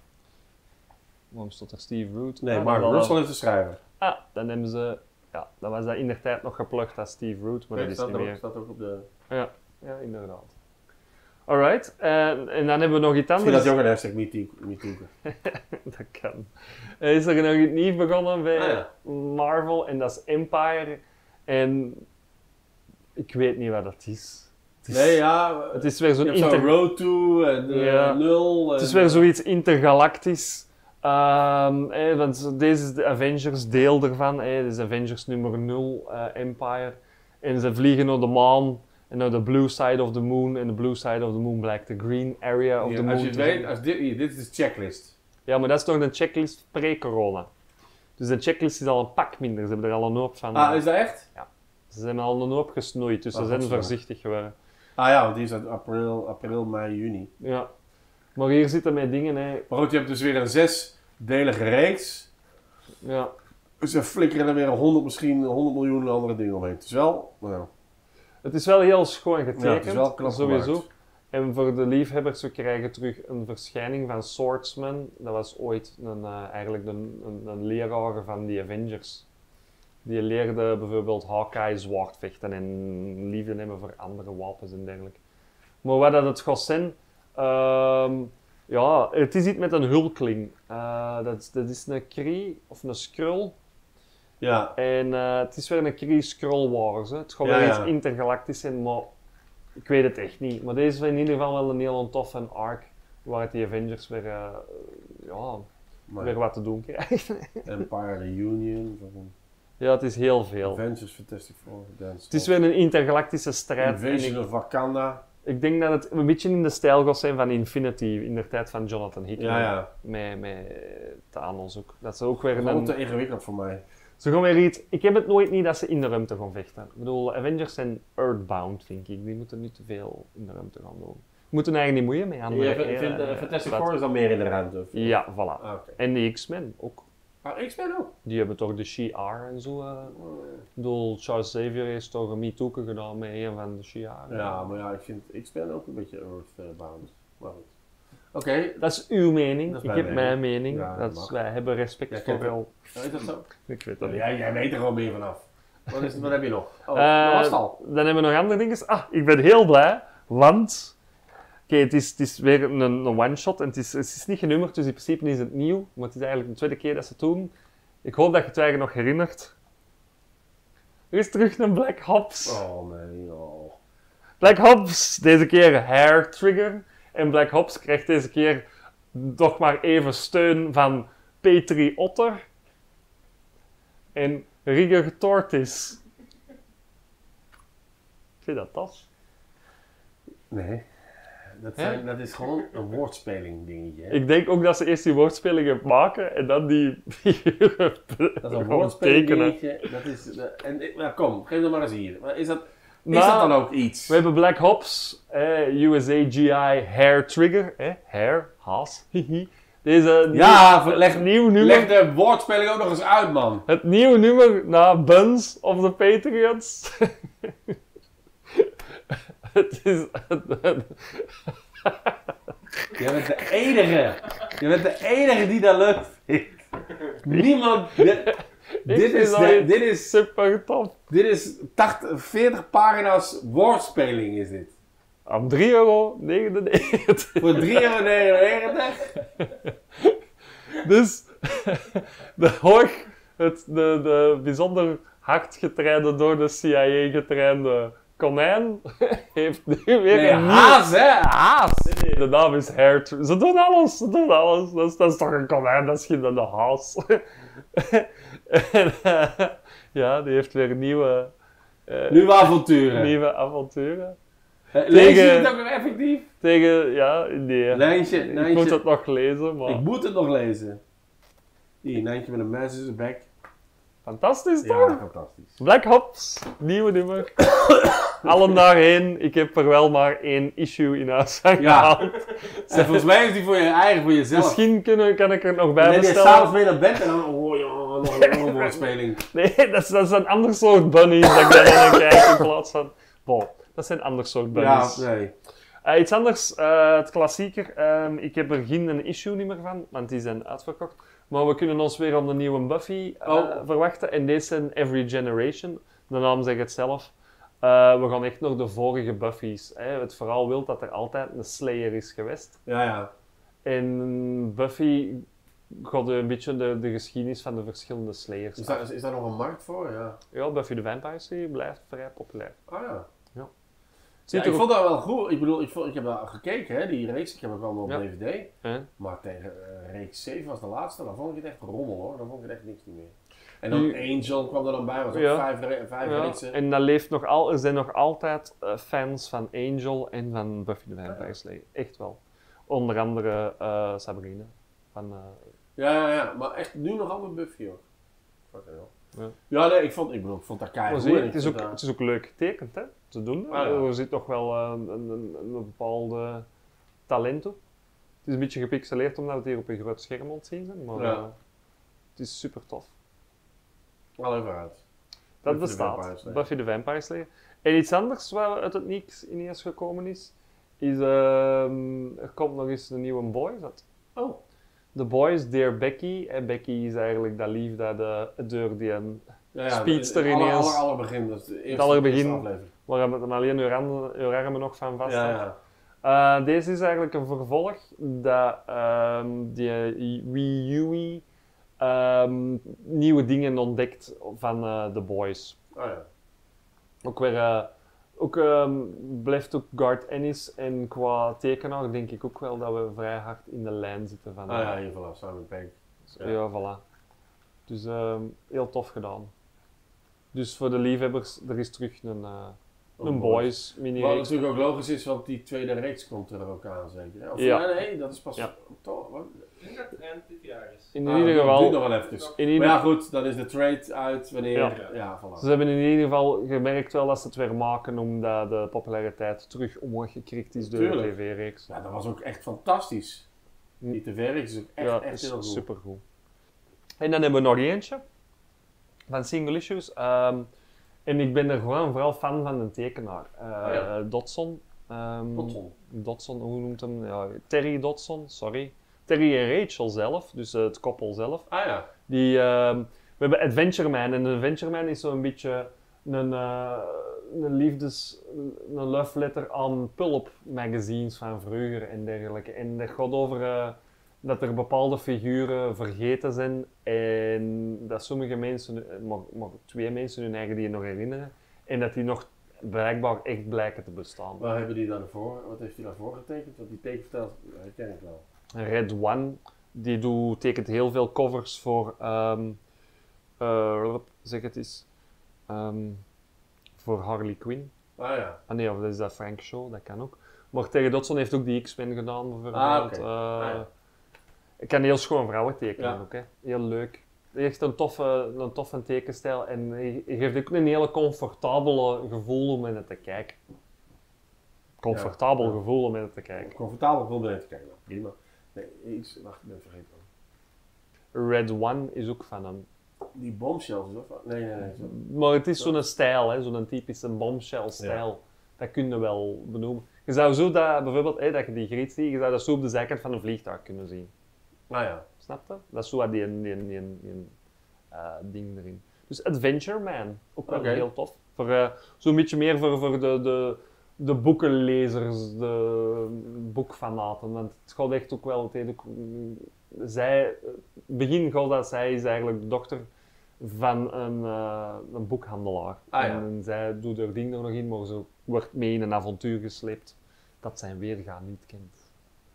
Waarom stond er Steve Root? Nee, Mark Russell is de schrijver. Dan hebben ze... Ja, dan was dat in der tijd nog geplukt als Steve Root, maar dat is niet meer. Staat ook op de... Ja, inderdaad. Alright, en dan hebben we nog iets anders. Ik vind dat je ook een hashtag MeToo. Dat kan. Is er nog iets nieuws begonnen bij Marvel en dat is Empire. En ik weet niet wat dat is. Het is weer zo'n Road to en Nul. Het is weer zoiets intergalactisch. Want deze is de Avengers, deel ervan. Dit is Avengers nummer 0, Empire. En ze vliegen naar de maan. En naar de blue side of the moon. En de blue side of the moon blijkt de green area of the moon. Als je het weet, dit is de checklist. Ja, maar dat is toch een checklist pre-corona. Dus de checklist is al een pak minder. Ze hebben er al een hoop van. Is dat echt? Ja. Ze zijn al een hoop gesnoeid, dus ze zijn voorzichtig geworden. Want die is uit april, mei, juni. Ja. Maar hier zitten met dingen, hè. Maar goed, je hebt dus weer een 6-delige reeks. Ja. Dus ze flikkeren er weer 100 miljoen andere dingen omheen. Het is wel... Het is wel heel schoon getekend, ja, het is wel knap sowieso. gemaakt. En voor de liefhebbers, we krijgen terug een verschijning van Swordsman. Dat was ooit eigenlijk een leraar van die Avengers. Die leerde bijvoorbeeld Hawkeye zwaardvechten en liefde hebben voor andere wapens en dergelijke. Maar wat dat het gaat zijn, het is iets met een hulkling. Dat is een Kree of een Skrull. Ja. En het is weer een Kree-Skrull Wars. Hè. Het gaat wel iets intergalactisch zijn, maar ik weet het echt niet. Maar deze is in ieder geval wel een heel toffe arc, waar die Avengers weer wat te doen krijgen. Empire Reunion. Ja, het is heel veel. Avengers, Fantastic Four, Dance. Het is weer een intergalactische strijd. Invasion of Wakanda. Ik denk dat het een beetje in de stijl gaat zijn van Infinity, in de tijd van Jonathan Hickman. Ja. Met Thanos ook. Dat is ook weer een... te ingewikkeld voor mij. Ze gaan weer iets... Ik heb het nooit niet dat ze in de ruimte gaan vechten. Ik bedoel, Avengers zijn earthbound, vind ik. Die moeten niet te veel in de ruimte gaan doen. Die moeten eigenlijk niet moeien met andere... Je vindt Fantastic Four is dan meer in de ruimte? Of? Ja, voilà. Okay. En de X-Men ook. X-Men ook? Die hebben toch de Shi'ar en zo. Ik bedoel, Charles Xavier heeft toch een MeToo gedaan met een van de Shi'ar. Ja, maar ik vind X-Men ook een beetje earthbound. Maar goed. Oké. Dat is uw mening. Ik heb mijn mening. Ja, wij hebben respect voor wel. Is dat zo? Ik weet dat niet. Jij weet er gewoon meer vanaf. Wat heb je nog? Dat was het al. Dan hebben we nog andere dingen. Ik ben heel blij, want... Oké, het is weer een one-shot en het is niet genummerd, dus in principe is het nieuw. Maar het is eigenlijk de tweede keer dat ze het doen. Ik hoop dat je het eigenlijk nog herinnert. Er is terug een Black Ops. Oh nee, Black Ops, deze keer Hair Trigger. En Black Ops krijgt deze keer toch maar even steun van Petri Otter en Rigger Tortis. Vind je dat tas? Nee. Dat is gewoon een woordspeling dingetje. Hè? Ik denk ook dat ze eerst die woordspelingen maken en dan die figuren dat is een woordspeling dingetje. Kom, geef dat maar eens hier. Is dat dan ook iets? We hebben Black Ops, USA GI Hair Trigger. Hair, haas, Deze nieuw nummer. Leg de woordspeling ook nog eens uit, man. Het nieuwe nummer na Buns of the Patriots. Het is... Je bent de enige. Je bent de enige die dat leuk vindt. Niemand... Dit is super tof. Dit is 40 pagina's woordspeling is dit. Om €3,99. Voor €3,99. Dus de bijzonder hard getrainde, door de CIA getrainde konijn heeft nu weer Nee, een nieuwe... haas, hè? Haas! Nee, de naam is Hert. Ze doen alles, ze doen alles. Dat is toch een konijn, dat is geen haas. En, ja, die heeft weer nieuwe avonturen. Lees je het ook nog effectief? Ja, nee. Nijntje. Ik moet het nog lezen, maar... Ik moet het nog lezen. Hier, Nijntje met een mes in zijn bek. Fantastisch, toch? Ja, fantastisch. Black Hops, nieuwe nummer. Allen daarheen. Ik heb er wel maar 1 issue in huis gehaald. En volgens mij is die voor jezelf. Misschien kan ik er nog bij En dan bestellen. je s'avonds mee naar bed en dan nog een woordspeling. Nee, dat is een ander soort bunnies dat ik daar dan kijk in plaats van... Bon, dat zijn ander soort bunnies. Ja, nee. Iets anders, het klassieker. Ik heb er geen issue niet meer van, want die zijn uitverkocht. Maar we kunnen ons weer op de nieuwe Buffy verwachten. En deze zijn Every Generation. De naam zegt het zelf. We gaan echt nog de vorige Buffy's. Het verhaal wil dat er altijd een Slayer is geweest. Ja. En Buffy gaat een beetje de geschiedenis van de verschillende Slayers. Is daar nog een markt voor? Ja. Ja, Buffy the Vampire Slayer blijft vrij populair. Oh ja. Ja, ik vond dat wel goed. Ik bedoel, ik heb daar gekeken, hè, die reeks. Ik heb ook allemaal op DVD. Maar tegen reeks 7 was de laatste. Dan vond ik het echt rommel, hoor. Dan vond ik het echt niks niet meer. En dan Angel kwam er dan bij. Was ook 5 reeksen. En dat leeft er zijn nog altijd fans van Angel en van Buffy the Vampire Slayer. Echt wel. Onder andere Sabrina. Ja. Maar echt nu nog altijd Buffy, hoor. Fucking hell. Ja, nee, ik vond dat keihard. Het is ook leuk getekend, hè? Te doen. Er zit nog wel een bepaalde talent op. Het is een beetje gepixeleerd omdat we het hier op een groot scherm ontzien zijn, maar het is super tof. Wel even uit. Dat bestaat. Buffy the Vampire Slayer. En iets anders waar uit het niks ineens gekomen is er komt nog eens een nieuwe Boys uit. Oh. The Boys, Dear Becky. En Becky is eigenlijk dat lief dat door die speedster ineens... Het allerbegin, dat is de eerste aflevering. Waar we alleen uw armen nog van vast hadden. Deze is eigenlijk een vervolg dat die Wee nieuwe dingen ontdekt van The Boys. Oh ja. Ook weer... blijft ook Garth Ennis en qua tekenaar denk ik ook wel dat we vrij hard in de lijn zitten van... hier voilà, Simon Pegg. Ja, voilà. Dus heel tof gedaan. Dus voor de liefhebbers, er is terug een Boys mini-reeks. Wat natuurlijk ook logisch is, want die tweede reeks komt er ook aan zeker. Of nee, dat is pas... Toch? Ik denk dat het eind dit jaar is. In ieder geval... Dat duurt nog wel even. Maar ja goed, dan is de trade uit wanneer... Ja, voilà. Ze hebben in ieder geval gemerkt wel dat ze het weer maken omdat de populariteit terug omhoog gekrikt is door de tv-reeks. Ja, dat was ook echt fantastisch. Die tv-reeks is ook echt heel goed. Supergoed. En dan hebben we nog eentje van single issues. En ik ben er gewoon vooral fan van de tekenaar. Dodson. Dodson, hoe noemt hem? Ja, Terry Dodson, sorry. Terry en Rachel zelf, dus het koppel zelf. We hebben Adventure Man. En Adventure Man is zo'n beetje een love letter aan pulp magazines van vroeger en dergelijke. En dat gaat over dat er bepaalde figuren vergeten zijn en dat sommige mensen, maar 2 mensen hun eigen die nog herinneren en dat die nog blijkbaar echt blijken te bestaan. Wat heeft hij daarvoor getekend? Want die tekenstijl ken ik wel. Red One, die tekent heel veel covers voor, zeg het eens, voor Harley Quinn. Nee, of is dat Frank Show, dat kan ook. Maar Terry Dodson heeft ook die X-Men gedaan bijvoorbeeld. Ik kan heel schoon vrouwen tekenen ook, hè. Heel leuk. Echt een toffe tekenstijl en hij geeft ook een hele comfortabele gevoel om naar het te kijken. Comfortabel gevoel om naar het te kijken. Comfortabel gevoel om naar het te kijken, prima. Nee, wacht, ik ben het vergeten. Red One is ook van hem. Die bombshells is ook van... Nee. Maar het is zo'n stijl, hè, zo'n typische bombshell stijl. Ja. Dat kun je wel benoemen. Je zou zo dat, bijvoorbeeld, dat je die griet ziet, je zou dat zo op de zijkant van een vliegtuig kunnen zien. Snap je? Dat is zo die ding erin. Dus Adventure Man, ook wel heel tof. Zo'n beetje meer voor de boekenlezers, de boekfanaten. Want het gaat echt ook wel... begin gaat dat zij is eigenlijk de dochter van een boekhandelaar. En zij doet haar ding er nog in, maar ze wordt mee in een avontuur gesleept dat zijn weerga niet kent.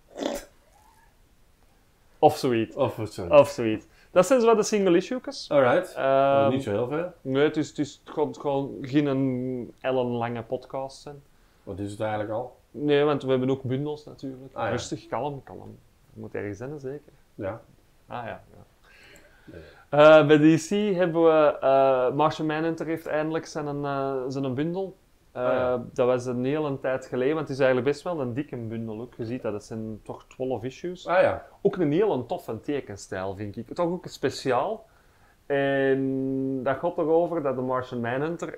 Of zoiets. Of zoiets. Dat zijn zo de single issues. Alright. Niet zo heel veel. Nee, het gaat gewoon geen ellenlange podcast zijn. Wat is het eigenlijk al? Nee, want we hebben ook bundels natuurlijk. Ja. Rustig, kalm. Je moet ergens zijn, zeker. Ja. Ja. Nee. Bij DC hebben we... Martian Manhunter heeft eindelijk zijn bundel. Dat was een hele tijd geleden, want het is eigenlijk best wel een dikke bundel ook. Je ziet dat, het zijn toch 12 issues. Ook een hele toffe tekenstijl, vind ik. Toch ook speciaal. En dat gaat erover dat de Martian Manhunter...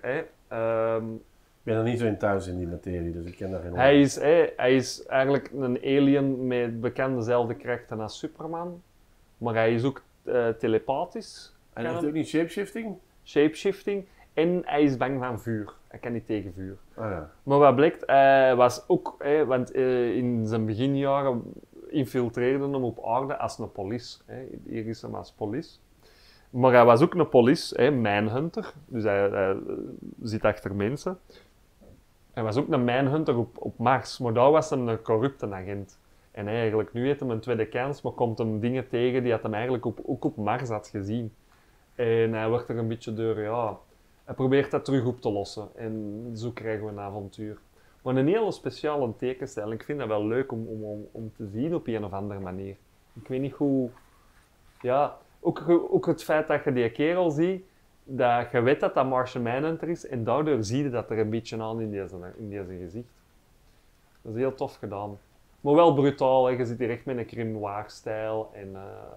Ik ben er niet zo in thuis in die materie, dus ik ken daar geen hij is eigenlijk een alien met bekend dezelfde krachten als Superman. Maar hij is ook telepathisch. En hij heeft ook niet shapeshifting? Shapeshifting. En hij is bang van vuur. Hij kan niet tegen vuur. Ja. Maar wat blijkt, hij was ook... want in zijn beginjaren infiltreerde hem op aarde als een police. Hier is hem als police. Maar hij was ook een police, Manhunter. Dus hij zit achter mensen. Hij was ook een Manhunter op Mars. Maar daar was hij een corrupte agent. En eigenlijk, nu heeft hij een tweede kans, maar komt hem dingen tegen die hij eigenlijk ook op Mars had gezien. En hij wordt er een beetje door, hij probeert dat terug op te lossen. En zo krijgen we een avontuur. Maar een hele speciale tekenstijl. Ik vind dat wel leuk om te zien op een of andere manier. Ik weet niet hoe... Ja, ook het feit dat je die kerel ziet, dat je weet dat dat Martian Manhunter is, en daardoor zie je dat er een beetje aan in deze gezicht. Dat is heel tof gedaan. Maar wel brutaal, hè. Je zit hier echt met een crime noir stijl en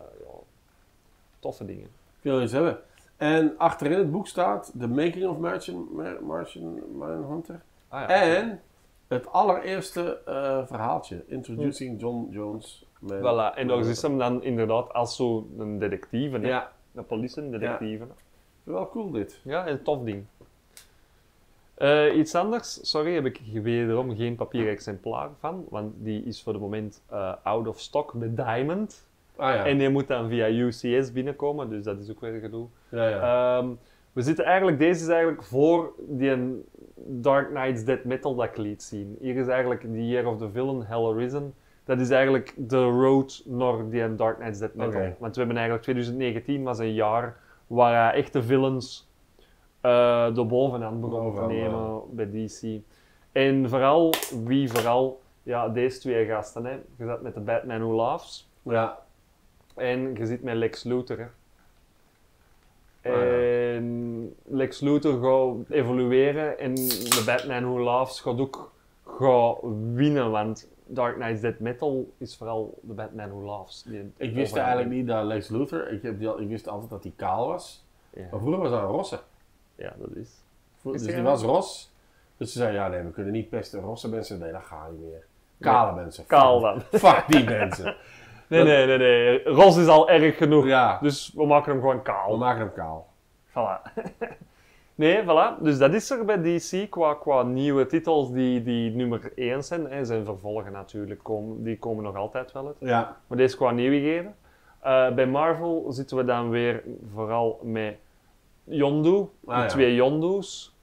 toffe dingen. Ik wil iets hebben. En achterin het boek staat The Making of Martian Manhunter. En het allereerste verhaaltje, Introducing John Jones. Voilà, en daar is hem dan inderdaad als zo'n detectieve, hè? Ja. Een politiedetectieve. Wel cool dit. Ja, een tof ding. Iets anders, sorry, heb ik wederom geen papieren exemplaar van, want die is voor het moment out of stock bij Diamond. En die moet dan via UCS binnenkomen, dus dat is ook weer gedoe. We zitten eigenlijk, deze is eigenlijk voor die Dark Knight's Death Metal dat ik liet zien. Hier is eigenlijk The Year of the Villain, Hell Arisen. Dat is eigenlijk de road naar die Dark Knight's Death Metal. Okay. Want we hebben eigenlijk 2019 was een jaar waar echte villains de bovenhand begonnen te nemen bij DC. En vooral, ja, deze twee gasten. Hè. Je zat met de Batman Who Laughs. Ja. En je zit met Lex Luthor. Hè. En Lex Luthor gaat evolueren en de Batman Who Laughs gaat ook winnen, want Dark Knight's Death Metal is vooral de Batman Who Laughs. Ik wist eigenlijk niet dat Lex Luthor, ik wist altijd dat hij kaal was, maar vroeger was hij een rosse. Ja, dat is. Dus die was ros, dus ze zeiden, ja nee, we kunnen niet pesten rosse mensen, nee dat gaat niet meer. Kale mensen. Kaal dan. Fuck die mensen. Nee. Ros is al erg genoeg. Ja. Dus we maken hem gewoon kaal. We maken hem kaal. Voilà. Nee, voilà. Dus dat is er bij DC qua nieuwe titels die nummer 1 zijn. Hè. Zijn vervolgen natuurlijk, die komen nog altijd wel uit. Ja. Maar deze qua nieuwigheden. Bij Marvel zitten we dan weer vooral met Yondu. Twee Yondus.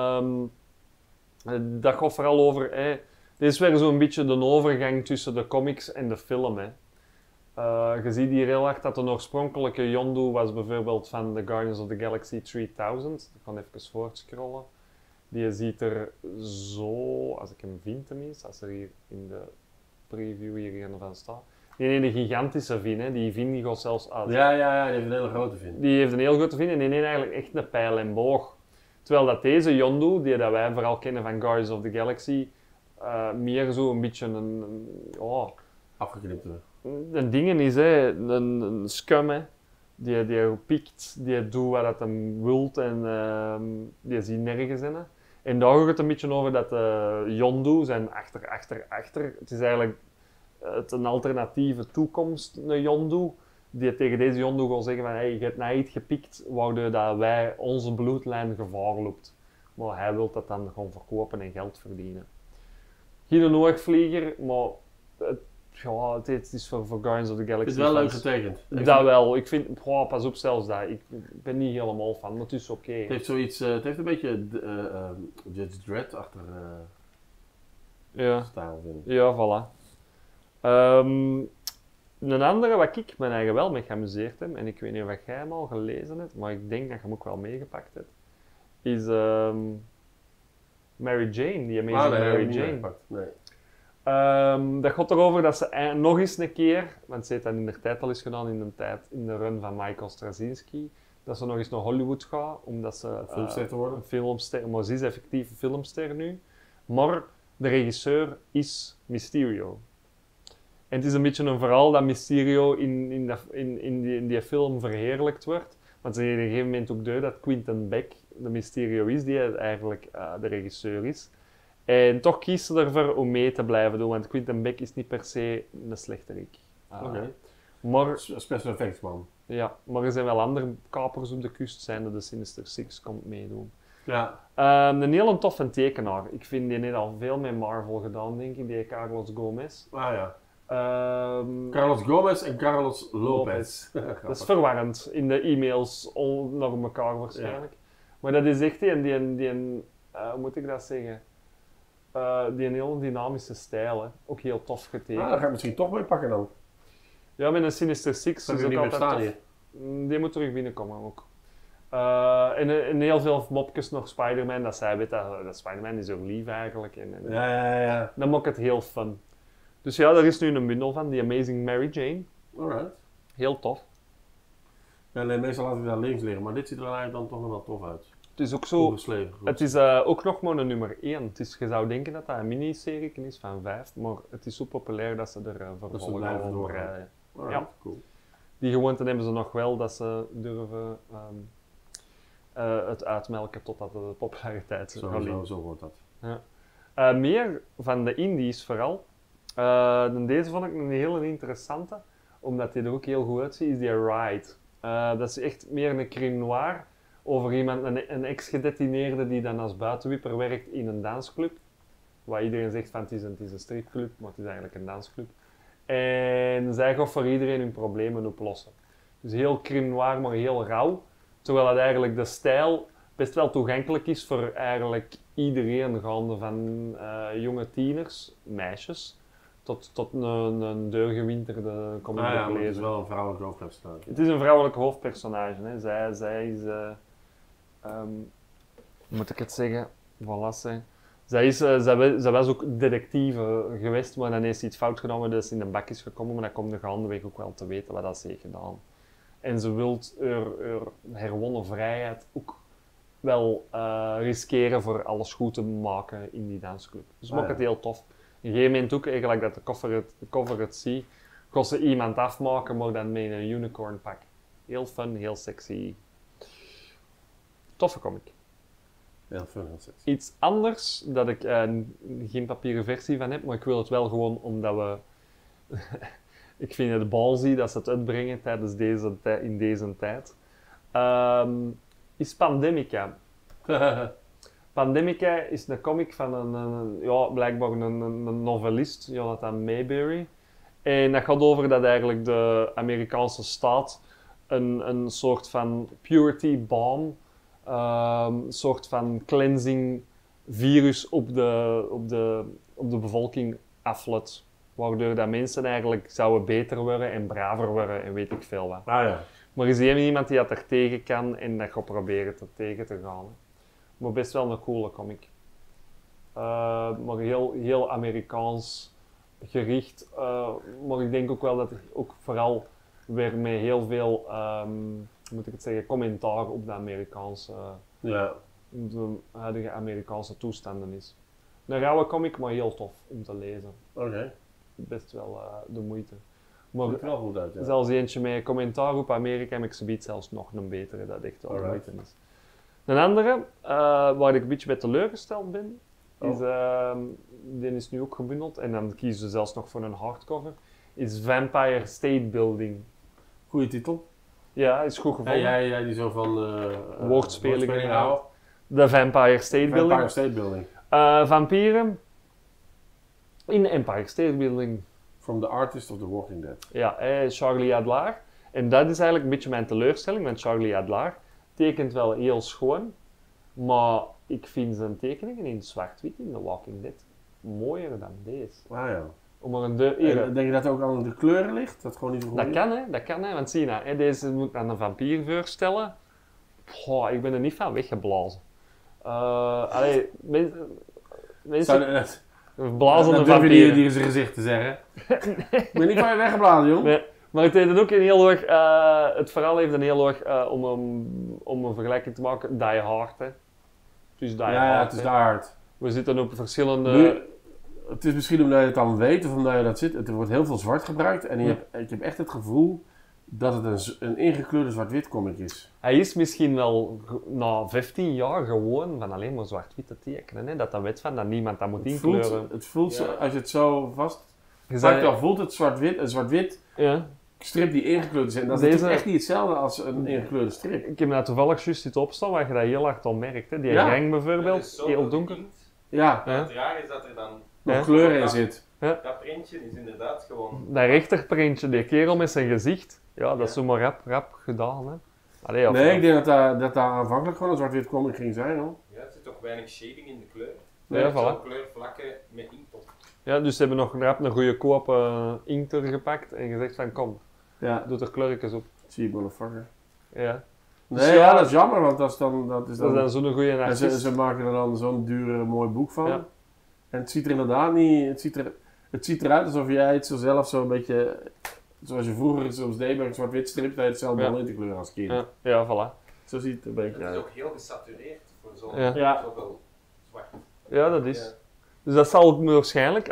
Dat gaat vooral over... Dit is weer zo'n beetje de overgang tussen de comics en de film. Hè. Je ziet hier heel erg dat de oorspronkelijke Yondu was bijvoorbeeld van The Guardians of the Galaxy 3000. Ik kan even voortscrollen. Die ziet er zo, als ik hem vind tenminste, als er hier in de preview hier een van staat. Die heeft een gigantische vin, hè. Die vin die gaat zelfs uit. Ja, die heeft een hele grote vin. Die heeft een heel grote vin en die heeft eigenlijk echt een pijl en boog. Terwijl dat deze Yondu, die dat wij vooral kennen van Guardians of the Galaxy, meer zo een beetje afgeknipt. een ding is, hè, een scum, hè. Die pikt, die doet wat hij wilt en die ziet nergens in. Hè. En daar gaat het een beetje over dat Yondu zijn achter. Het is eigenlijk een alternatieve toekomst, een Yondu. Die tegen deze Yondu gaat zeggen van, hey, je hebt nou iets gepikt, waardoor dat wij onze bloedlijn gevaar loopt. Maar hij wil dat dan gewoon verkopen en geld verdienen. Geen oorvlieger, maar Ja, het is voor Guardians of the Galaxy. Het is wel leuk getekend. Dat wel. Ik vind, pas op zelfs dat. Ik ben niet helemaal van, maar het is oké. Het heeft zoiets, het heeft een beetje Judge Dredd achter stijl, vind ik. Ja, voilà. Een andere wat ik me eigenlijk wel mee geamuseerd heb, en ik weet niet of jij hem al gelezen hebt, maar ik denk dat je hem ook wel meegepakt hebt, is Mary Jane, die Amazing Mary Jane. Nee. Dat gaat erover dat ze nog eens een keer, want ze heeft dat in de tijd al eens gedaan in de run van Michael Straczynski, dat ze nog eens naar Hollywood gaat, omdat ze filmster te worden. Een filmster, maar ze is effectief een filmster nu. Maar de regisseur is Mysterio. En het is een beetje een verhaal dat Mysterio in die film verheerlijkt wordt. Want ze geven op een gegeven moment ook door dat Quentin Beck de Mysterio is, die eigenlijk de regisseur is. En toch kiest ze ervoor om mee te blijven doen, want Quentin Beck is niet per se een slechterik. Maar special effects man. Ja, maar er zijn wel andere kapers op de kust, zijn de Sinister Six komt meedoen. Ja. Een heel toffe tekenaar. Ik vind die net al veel met Marvel gedaan, denk ik, die Carlos Gomez. Ah ja. Carlos Gomez en Carlos Lopez. Dat is verwarrend in de e-mails naar elkaar waarschijnlijk. Ja. Maar dat is echt hoe moet ik dat zeggen? Die een heel dynamische stijl, hè. Ook heel tof getekend. Daar ga ik misschien toch mee pakken dan. Ja, met een Sinister Six is ook altijd tof. Die moet terug binnenkomen ook. En heel veel mopjes nog Spider-Man, dat zij weet dat Spider-Man is ook lief eigenlijk. Ja. Dan maakt het heel fun. Dus ja, daar is nu een bundel van, die Amazing Mary Jane. Alright. Heel tof. Ja, nee, meestal laat ik dat links liggen, maar dit ziet er eigenlijk dan toch wel tof uit. Het is ook zo. Het is ook nog maar een nummer 1. Je zou denken dat dat een miniserie is van 5, maar het is zo populair dat ze er vervolgens over rijden. Ja, cool. Die gewoonte hebben ze nog wel, dat ze durven het uitmelken totdat de populariteit Zo wordt dat. Ja. Meer van de indies vooral. Deze vond ik een hele interessante, omdat die er ook heel goed uitziet, is die Ride. Dat is echt meer een crime noir over iemand, een ex-gedetineerde die dan als buitenwipper werkt in een dansclub. Waar iedereen zegt van het is een stripclub, maar het is eigenlijk een dansclub. En zij gaan voor iedereen hun problemen oplossen. Dus heel crime noir, maar heel rauw. Terwijl het eigenlijk de stijl best wel toegankelijk is voor eigenlijk iedereen, gaande van jonge tieners, meisjes, tot een deurgewinterde comicboeklezer. Het is wel een vrouwelijk hoofdpersonage. Het is een vrouwelijk hoofdpersonage. Hè. Zij is, hoe moet ik het zeggen? Voilà, zij was ook detectieve geweest, maar dan heeft ze iets fout gedaan, dus in de bak is gekomen, maar dan komt de gaandeweg ook wel te weten wat dat ze heeft gedaan. En ze wil haar herwonnen vrijheid ook wel riskeren voor alles goed te maken in die dansclub. Dus maakt het heel tof. Op een gegeven moment ook, eigenlijk dat de cover het ziet, kon ze iemand afmaken, maar dan met een unicorn pak. Heel fun, heel sexy. Toffe comic. Heel fun, heel sexy. Iets anders, dat ik geen papieren versie van heb, maar ik wil het wel gewoon omdat we... ik vind het ballsy dat ze het uitbrengen tijdens in deze tijd. Is Pandemica. Pandemica is een comic van blijkbaar een novelist, Jonathan Mayberry. En dat gaat over dat eigenlijk de Amerikaanse staat een soort van purity bomb, een soort van cleansing virus op de bevolking aflet. Waardoor dat mensen eigenlijk zouden beter worden en braver worden en weet ik veel wat. Ja. Maar is er iemand die dat er tegen kan en dat gaat proberen tegen te gaan. Hè. Maar best wel een coole comic. Maar heel Amerikaans gericht. Maar ik denk ook wel dat er ook vooral weer met heel veel, moet ik het zeggen, commentaar op de Amerikaanse, de huidige Amerikaanse toestanden is. Een rauwe comic, maar heel tof om te lezen. Oké. Best wel de moeite. Maar ziet er wel goed uit, ja. Zelfs eentje met commentaar op Amerika heb ik zoiets zelfs nog een betere, dat echt wel de moeite is. Een andere, waar ik een beetje bij teleurgesteld ben, is, die is nu ook gebundeld en dan kiezen ze zelfs nog voor een hardcover, is Vampire State Building. Goeie titel. Ja, is goed gevonden. Jij die zo van woordspelingen houdt. De Vampire State Building. Vampire State Building. Vampieren in Empire State Building. From the Artist of the Walking Dead. Ja, Charlie Adlard. En dat is eigenlijk een beetje mijn teleurstelling, want Charlie Adlard tekent wel heel schoon, maar ik vind zijn tekeningen in zwart-wit in The Walking Dead mooier dan deze. Ah ja. Om er een En denk je dat het ook aan de kleuren ligt? Dat gewoon niet zo goed dat kan hè, want zie je nou, deze moet ik aan een vampier voorstellen. Goh, ik ben er niet van weggeblazen. Mensen blazen een vampier. Die in zijn gezicht te zeggen. Ik ben niet van je weggeblazen, joh. Nee. Maar het heeft ook een heel erg, het verhaal heeft een heel erg, om een vergelijking te maken, Die Hard. Hè. Het is Die Hard. Ja, het is Die Hard. We zitten op verschillende... Nu, het is misschien omdat je het dan weet of omdat je dat zit. Er wordt heel veel zwart gebruikt en ik heb echt het gevoel dat het een ingekleurde zwart-wit comic is. Hij is misschien wel na 15 jaar gewoon van alleen maar zwart-wit te tekenen. Hè. Dat dan weet van dat niemand dat moet inkleuren. Het voelt zo, als je het zo vast pakt, dan voelt het zwart-wit. Een zwart-wit strip die ingekleurd is. En dat is natuurlijk echt niet hetzelfde als een ingekleurde strip. Ik heb nou toevallig juist iets opstaan waar je dat heel hard al merkt. Hè. Die rang bijvoorbeeld, heel donker. Ja. Het raar is dat er dan nog kleur in zit. Ja. Dat printje is inderdaad gewoon... Dat rechterprintje, die kerel met zijn gezicht, dat is zomaar rap gedaan. Hè. Allee, nee, ik denk dat aanvankelijk gewoon een zwart-wit comic ging zijn, hoor. Ja, er zit toch weinig shading in de kleur. Ja, voilà. Kleurvlakken met inktop. Ja, dus ze hebben nog rap een goede koop inkt er gepakt en gezegd van kom, doe er kleurtjes op. Zie je, motherfucker. Ja. Nee, dus dat is jammer, want dat is dan zo'n goede artiest. En ze maken er dan zo'n duur mooi boek van. Ja. En het ziet er inderdaad niet... Het ziet eruit alsof jij het zo zelf zo'n beetje... Zoals je vroeger soms deed bij een zwart-wit strip, dat je het zelf in te kleuren als kind. Ja, voilà. Zo ziet het er een beetje uit. Het is ook heel gesatureerd voor zoveel zwart. Ja, dat is. Dus dat zal waarschijnlijk...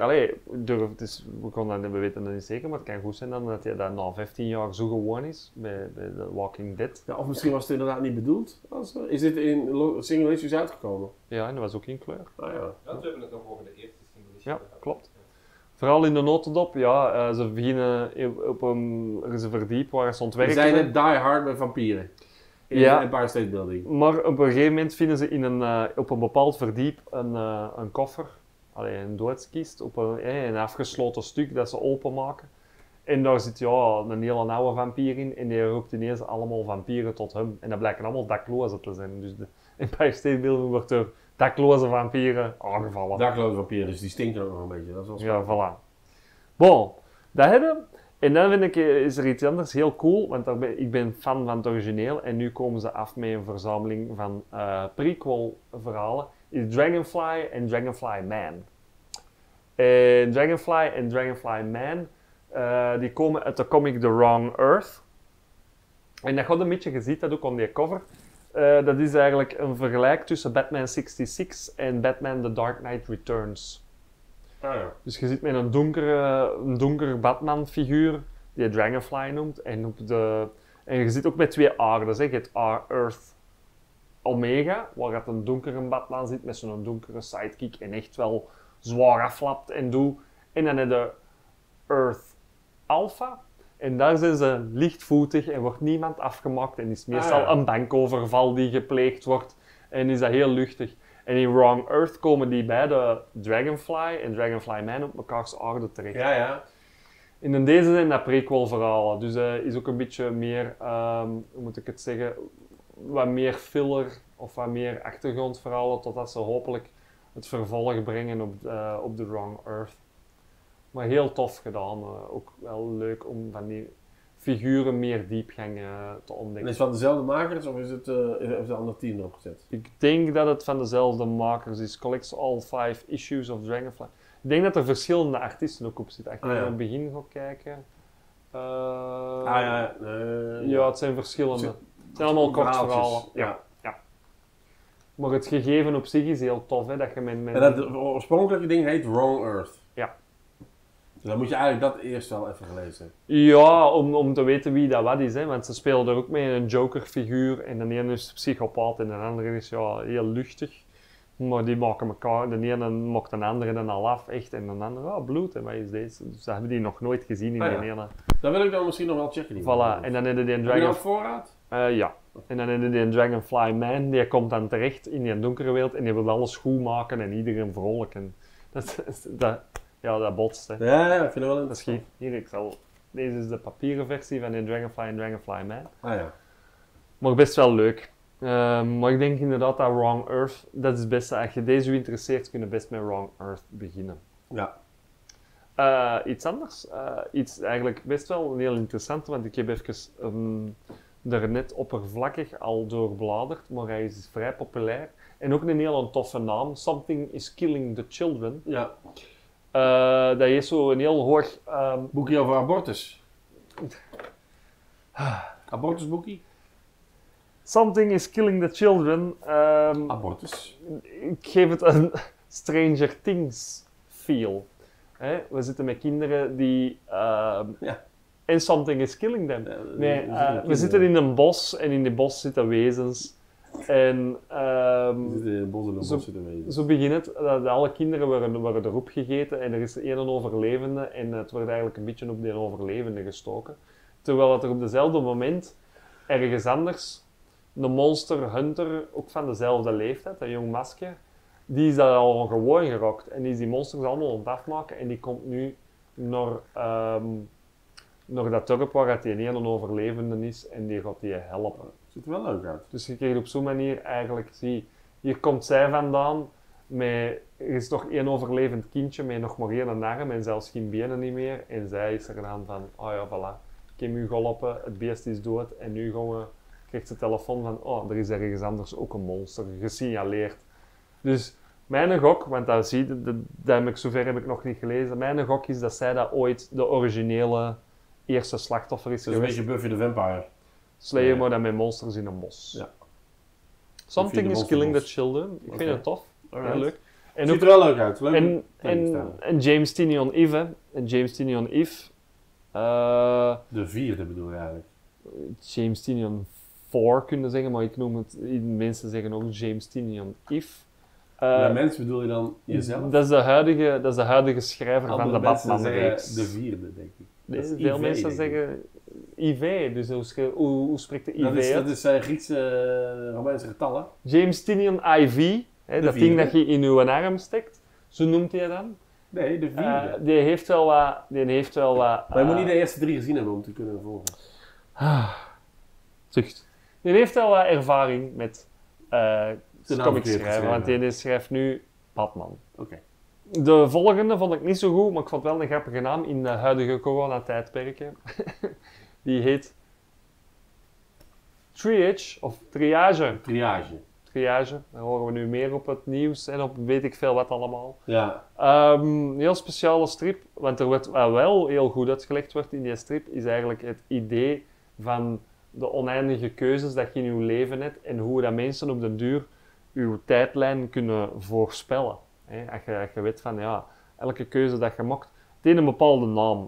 we weten dat niet zeker, maar het kan goed zijn dan dat je dat na 15 jaar zo gewoon is bij The Walking Dead. Ja, of misschien was het inderdaad niet bedoeld. Is dit in single issues uitgekomen? Ja, en dat was ook in kleur. Ah, ja, we hebben het nog over de eerste single issue. Ja, klopt. Vooral in de notendop, ze beginnen er is een verdiep waar ze ontwerpen. Ze zijn net Die Hard met vampieren. In de Empire State Building. Maar op een gegeven moment vinden ze op een bepaald verdiep een koffer. Een doodskist op een afgesloten stuk dat ze openmaken. En daar zit een hele oude vampier in en die roept ineens allemaal vampieren tot hem. En dat blijken allemaal daklozen te zijn. Dus de Empire State Building wordt door dakloze vampieren aangevallen. Dakloze vampieren, dus die stinken ook nog een beetje. Dat is wel spannend. Ja, voilà. Bon, dat hebben we. En dan vind ik, is er iets anders heel cool, want ik ben fan van het origineel en nu komen ze af met een verzameling van prequel verhalen. Is Dragonfly en Dragonfly Man. Dragonfly en Dragonfly Man, die komen uit de comic The Wrong Earth. En dat gaat een beetje, je ziet dat ook op die cover. Dat is eigenlijk een vergelijk tussen Batman 66 en Batman The Dark Knight Returns. Ah, ja. Dus je zit met een donkere Batman-figuur, die je Dragonfly noemt. En je zit ook met twee aardes. Je hebt Earth Omega, waar het een donkere Batman zit met zo'n donkere sidekick en echt wel zwaar aflapt en doet. En dan heb je Earth Alpha. En daar zijn ze lichtvoetig en wordt niemand afgemaakt. En is meestal een bankoverval die gepleegd wordt. En is dat heel luchtig. En in Wrong Earth komen die beide Dragonfly en Dragonfly Man op mekaars aarde terecht. Ja, ja. En in deze zijn dat prequel verhalen. Dus is ook een beetje meer, hoe moet ik het zeggen, wat meer filler of wat meer achtergrondverhalen totdat ze hopelijk het vervolg brengen op The Wrong Earth. Maar heel tof gedaan. Ook wel leuk om van die figuren meer diepgang te ontdekken. En is het van dezelfde makers of is het heeft een ander team erop gezet? Ik denk dat het van dezelfde makers is. Collects all 5 issues of Dragonfly. Ik denk dat er verschillende artiesten ook op zitten. Als je naar het begin gaat kijken. Ja, het zijn verschillende. Het zijn allemaal kort verhalen. Ja. Maar het gegeven op zich is heel tof. Hè, dat je met... En dat oorspronkelijke ding heet Wrong Earth. Ja. Dus dan moet je eigenlijk dat eerst wel even gelezen hebben. Ja, om te weten wie dat wat is. Hè, want ze spelen er ook mee een Joker-figuur. En de ene is psychopaat en de andere is heel luchtig. Maar die maken elkaar, de ene mokt de andere dan al af, echt. En de andere, bloed, en wat is deze? Dus dat hebben die nog nooit gezien in die ene. Dan wil ik dan misschien nog wel checken. Voilà, en dan heb je die Dragon... Heb je op voorraad? Ja. En dan heb je die Dragonfly Man, die komt dan terecht in die donkere wereld en die wil alles goed maken en iedereen vrolijk. En dat Ja, dat botst. Hè. Ja, ik vind het wel Dat is hier, deze is de papieren versie van In Dragonfly en Dragonfly Man. Ah ja. Maar best wel leuk. Maar ik denk inderdaad dat Wrong Earth, dat is het beste. Als je deze interesseert, kun je best met Wrong Earth beginnen. Ja. Iets anders. Iets eigenlijk best wel een heel interessant, want ik heb even er net oppervlakkig al doorbladerd, maar hij is vrij populair. En ook een heel toffe naam, Something is Killing the Children. Ja. Dat is zo een heel hoog... Boekje over abortus. Abortusboekie? Something is Killing the Children. Abortus. Ik geef het een Stranger Things feel. We zitten met kinderen die... En something is killing them. We zitten in een bos en in die bos zitten wezens. En we zitten in een bos en een bos zitten wezens. Zo begint het. Dat alle kinderen worden erop gegeten en er is één overlevende en het wordt eigenlijk een beetje op die overlevende gestoken. Terwijl het er op dezelfde moment ergens anders een monster hunter, ook van dezelfde leeftijd, een jong masker, die is daar al gewoon gerokt en die is die monsters allemaal aan het afmaken en die komt nu naar dat dorp waar die een overlevende is en die gaat die helpen. Ziet er wel leuk uit. Dus je krijgt op zo'n manier eigenlijk, hier komt zij vandaan, er is toch één overlevend kindje met nog maar één arm en zelfs geen benen niet meer en zij is er dan van, oh ja, voilà, ik heb u geholpen, het beest is dood en nu krijgt ze telefoon van, oh, er is ergens anders ook een monster gesignaleerd. Dus mijn gok, want dat zover heb ik nog niet gelezen, mijn gok is dat zij dat ooit de originele eerste slachtoffer is geweest. Dus een beetje Buffy the Vampire. Slayer, maar dan met monsters in een bos. Ja. Something is Killing the Children. Ik vind het tof. Heel leuk. En ziet er wel leuk uit. Leuk en James Tynion Eve. Hè. En James Tynion Eve. De vierde bedoel je eigenlijk? James Tynion 4 kunnen zeggen, maar ik noem het... Mensen zeggen ook James Tynion Eve. Mensen bedoel je dan jezelf? Dat is de huidige schrijver van de Batman-reeks. De vierde, denk ik. Veel mensen zeggen IV, dus hoe spreekt de IV uit? Dat is zijn Griekse Romeinse getallen. James Tynion IV, dat ding dat je in je arm steekt, zo noemt hij dan. Nee, de vierde. Die heeft wel wat... Maar je moet niet de eerste 3 gezien hebben om te kunnen volgen. Zucht. Die heeft wel wat ervaring met comics schrijven, want die schrijft nu Batman. Oké. De volgende vond ik niet zo goed, maar ik vond het wel een grappige naam in de huidige coronatijdperken. Die heet Triage of Triage. Triage. Daar horen we nu meer op het nieuws en op weet ik veel wat allemaal. Ja. Een heel speciale strip, want er wordt wel heel goed uitgelegd wordt in die strip, is eigenlijk het idee van de oneindige keuzes dat je in je leven hebt en hoe dat mensen op den duur je tijdlijn kunnen voorspellen. Als je weet van, ja, elke keuze dat je maakt, het heeft een bepaalde naam.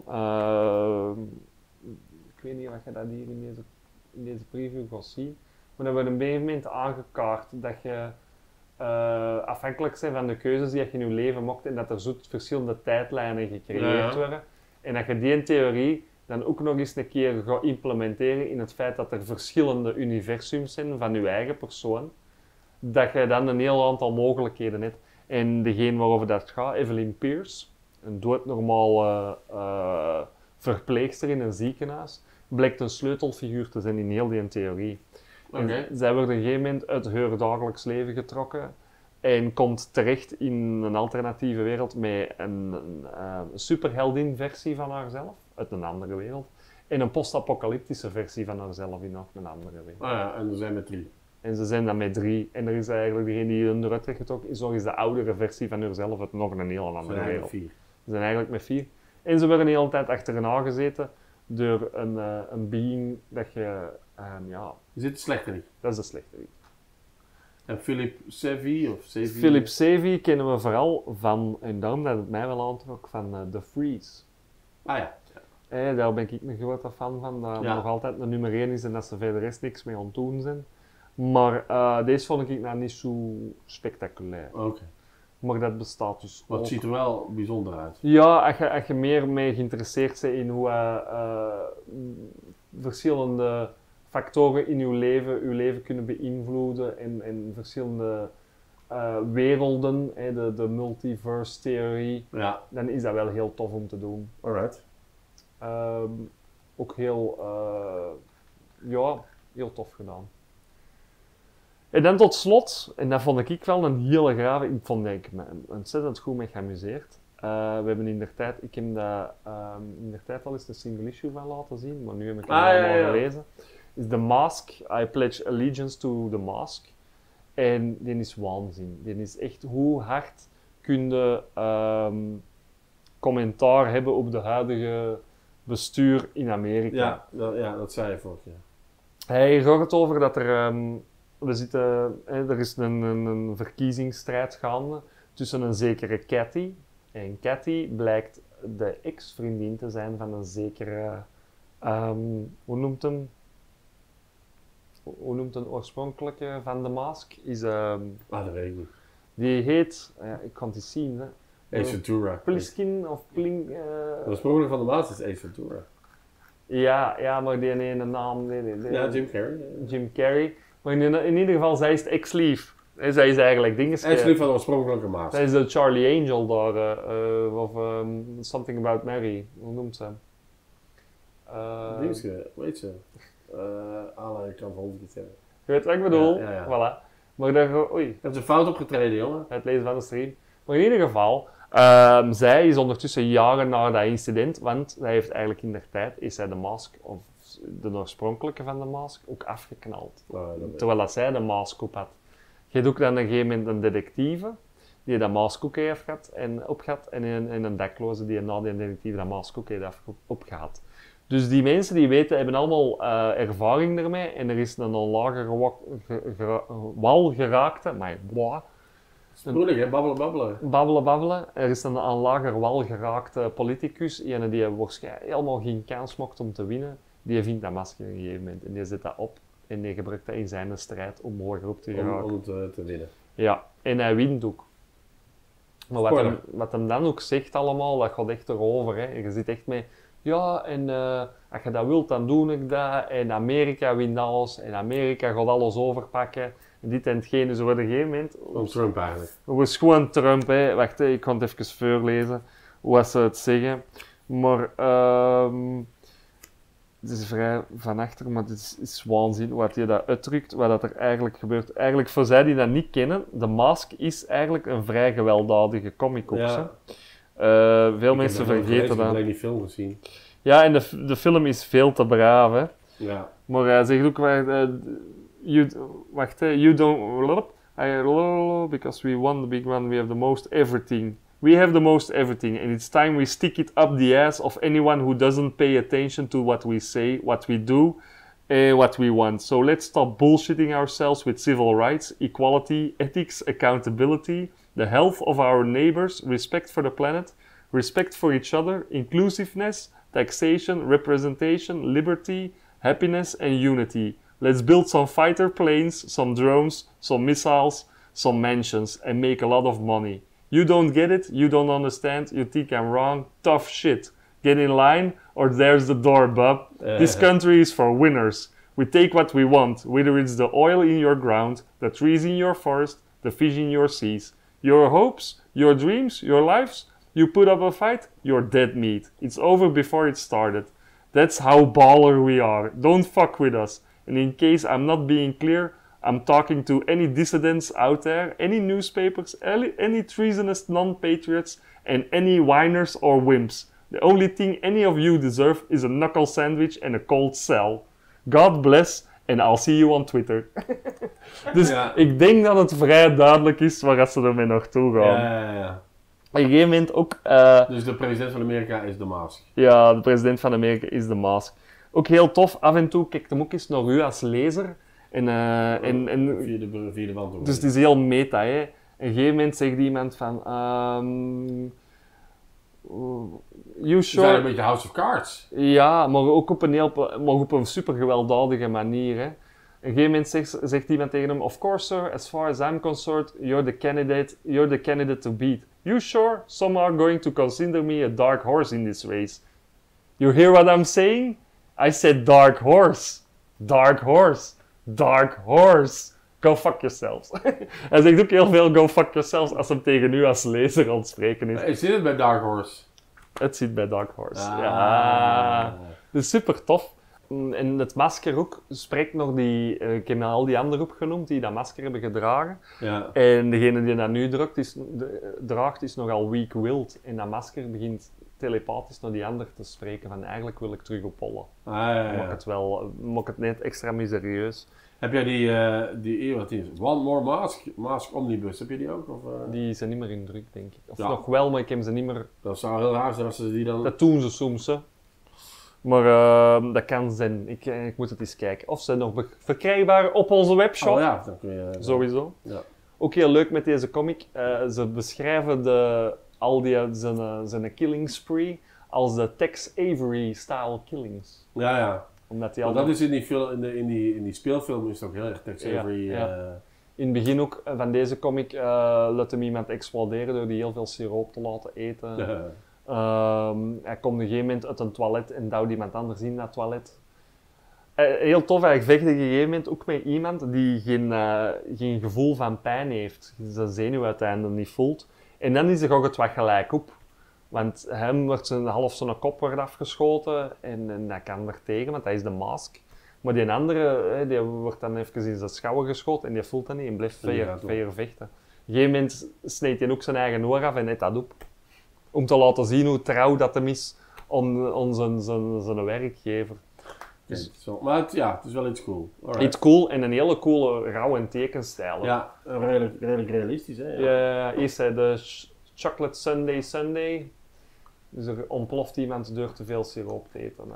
Ik weet niet of je dat hier in deze preview gaat zien, maar dat wordt op een gegeven moment aangekaart dat je afhankelijk bent van de keuzes die je in je leven maakt en dat er zo verschillende tijdlijnen gecreëerd worden. En dat je die theorie dan ook nog eens een keer gaat implementeren in het feit dat er verschillende universums zijn van je eigen persoon, dat je dan een heel aantal mogelijkheden hebt. En degene waarover dat gaat, Evelyn Pierce, een doodnormale verpleegster in een ziekenhuis, blijkt een sleutelfiguur te zijn in heel die theorie. Okay. Zij wordt op een gegeven moment uit haar dagelijks leven getrokken en komt terecht in een alternatieve wereld met een superheldin-versie van haarzelf, uit een andere wereld, en een post-apocalyptische versie van haarzelf in nog een andere wereld. Ah ja, en er zijn met 3. En ze zijn dan met 3. En er is eigenlijk degene die hun eruit heeft getrokken, is nog eens de oudere versie van haarzelf uit nog een heel andere wereld. 4. Ze zijn eigenlijk met 4. En ze werden de hele tijd achterna gezeten door een being dat je, Je zit de slechterik. Dat is de slechterik. En Philip Sevy of Sevy? Philip Sevy kennen we vooral van, en daarom dat het mij wel aantrok, van The Freeze. Ah ja. Daar ben ik een grote fan van, dat nog altijd een nummer 1 is en dat ze verder rest niks mee aan het doen zijn. Maar deze vond ik nou niet zo spectaculair. Oké. Maar dat bestaat dus maar het ziet er wel bijzonder uit. Ja, als je meer mee geïnteresseerd bent in hoe verschillende factoren in je leven kunnen beïnvloeden en verschillende werelden, de multiverse theorie, Ja. dan is dat wel heel tof om te doen. Alright. Ook heel, heel tof gedaan. En dan tot slot, en dat vond ik wel een hele grave, ik vond me ontzettend goed mee geamuseerd. We hebben ik heb dat in de tijd al eens een single issue van laten zien, maar nu heb ik het allemaal gelezen. Is The Mask, I Pledge Allegiance to The Mask. En die is waanzin. Die is echt, hoe hard kun je commentaar hebben op de huidige bestuur in Amerika. Ja, dat zei je vorig jaar. Hij gaat het over dat er is een verkiezingsstrijd gaande tussen een zekere Cathy. En Cathy blijkt de ex-vriendin te zijn van een zekere, hoe noemt een oorspronkelijke van de Mask? Dat weet ik niet. Die heet, ik kan het eens zien, hè. Ace Ventura. Pliskin of Plink. De oorspronkelijke van de Maas is Ace Ventura. Ja, maar die ene naam. Ja, Jim Carrey. Jim Carrey. Maar in ieder geval, zij is het ex-lief. Zij is eigenlijk dingetjes. Ex-lief van de oorspronkelijke Maas. Zij is de Charlie Angel daar, of Something About Mary, hoe noemt ze? Dingetje, hoe heet ze? Ik kan het 100 keer zeggen. Je weet wat ik bedoel? Ja. Voilà. Maar daar, oei. Je hebt een fout opgetreden, jongen. Het lezen van de stream. Maar in ieder geval, zij is ondertussen jaren na dat incident, want zij heeft eigenlijk in de tijd, is zij de Mask, of de oorspronkelijke van de Mask, ook afgeknald. Terwijl dat zij de Mask op had. Je hebt ook dan op een gegeven moment een detectieve, die dat Mask ook heeft opgehad, en een dakloze die na die detectieve dat Mask ook heeft opgehad. Dus die mensen die weten, hebben allemaal ervaring ermee, en er is een lager wal geraakte, maar boah. Dat is moeilijk, hè? Babbelen. Er is een aan lager wal geraakte politicus, die waarschijnlijk helemaal geen kans mocht om te winnen. Die vindt dat masker op een gegeven moment en die zet dat op en die gebruikt dat in zijn strijd om hoger op te geraken. Om te winnen. Ja, en hij wint ook. Maar wat hem dan ook zegt allemaal, dat gaat echt erover. Hè. En je zit echt mee, ja, en als je dat wilt, dan doe ik dat. En Amerika wint alles. En Amerika gaat alles overpakken. En dit en hetgeen. Dus op een gegeven moment... Om Trump eigenlijk. Het was gewoon Trump, hè. Wacht, ik kan het even voorlezen. Hoe ze het zeggen. Maar... het is vrij van achter, maar het is waanzin wat je dat uitdrukt, wat dat er eigenlijk gebeurt. Eigenlijk, voor zij die dat niet kennen, The Mask is eigenlijk een vrij gewelddadige comic ook. Ja. Veel mensen vergeten dat. Ik heb alleen die film gezien. Ja, en de film is veel te braaf, hè. Ja. Maar hij zegt ook, you don't... Because we won the big one, we have the most everything. We have the most everything, and it's time we stick it up the ass of anyone who doesn't pay attention to what we say, what we do, and what we want. So let's stop bullshitting ourselves with civil rights, equality, ethics, accountability, the health of our neighbors, respect for the planet, respect for each other, inclusiveness, taxation, representation, liberty, happiness, and unity. Let's build some fighter planes, some drones, some missiles, some mansions, and make a lot of money. You don't get it, you don't understand, you think I'm wrong, tough shit. Get in line, or there's the door, bub. This country is for winners. We take what we want, whether it's the oil in your ground, the trees in your forest, the fish in your seas. Your hopes, your dreams, your lives, you put up a fight, you're dead meat. It's over before it started. That's how baller we are. Don't fuck with us. And in case I'm not being clear, I'm talking to any dissidents out there, any newspapers, any treasonous non-patriots, and any whiners or wimps. The only thing any of you deserve is a knuckle sandwich and a cold cell. God bless, and I'll see you on Twitter. Dus ik denk dat het vrij duidelijk is waar ze ermee naartoe gaan. Ja. Op een gegeven moment ook... Dus de president van Amerika is de Mask. Ja, de president van Amerika is de Mask. Ook heel tof, af en toe kijkt hem ook eens naar u als lezer. Via de wand ook. Dus het is heel meta, hè. Op een gegeven moment zegt iemand van... you Het sure... zijn een beetje House of Cards. Ja, maar ook op een super gewelddadige manier, hè. Op een gegeven moment zegt iemand tegen hem... Of course, sir, as far as I'm concerned, you're the candidate to beat. You sure? Some are going to consider me a dark horse in this race. You hear what I'm saying? I said dark horse. Dark horse. Dark horse. Go fuck yourselves. Hij zegt ook heel veel go fuck yourselves als hem tegen u als lezer aan het spreken is. Zit het bij Dark Horse? Het zit bij Dark Horse. Ja. Dat is super tof. En het masker ook spreekt nog die... ik heb al die anderen opgenoemd die dat masker hebben gedragen. Ja. En degene die dat nu draagt is nogal weak-willed. En dat masker begint telepathisch naar die ander te spreken van eigenlijk wil ik terug op Polle. Maak het net extra miserieus. Heb jij wat is het? One More Mask Omnibus, heb je die ook? Of, Die zijn niet meer in druk, denk ik. Of Ja. nog wel, maar ik heb ze niet meer... Dat zou heel raar zijn als ze die dan... Dat doen ze soms, hè. Maar dat kan zijn. Ik moet het eens kijken. Of ze nog verkrijgbaar op onze webshop. Oh ja, dan kun je... Sowieso. Ja. Ook heel leuk met deze comic. Ze beschrijven zijn killing spree als de Tex Avery-style killings. Ja. Omdat die Maar dat is in die speelfilm is het ook heel erg Tex Avery. In het begin ook van deze comic laat hem iemand exploderen door die heel veel siroop te laten eten. Hij komt op een gegeven moment uit een toilet en duwt iemand anders in dat toilet. Heel tof, hij vecht op een gegeven moment ook met iemand die geen gevoel van pijn heeft. Zijn zenuwuiteinden niet voelt. En dan is er ook het wat gelijk op. Want hem wordt half zijn kop wordt afgeschoten en dat kan er tegen, want hij is de mask. Maar die andere, die wordt dan even in zijn schouder geschoten en die voelt dat niet en blijft verder vechten. Op een gegeven moment snijdt hij ook zijn eigen oor af en eet dat op. Om te laten zien hoe trouw dat hem is aan zijn werkgever. Dus, maar het is wel iets cool. Alright. Iets cool en een hele coole rouw- en tekenstijl. Ja, redelijk realistisch. Hè? Ja, eerst de Chocolate Sunday. Dus er ontploft iemand door te veel siroop te eten.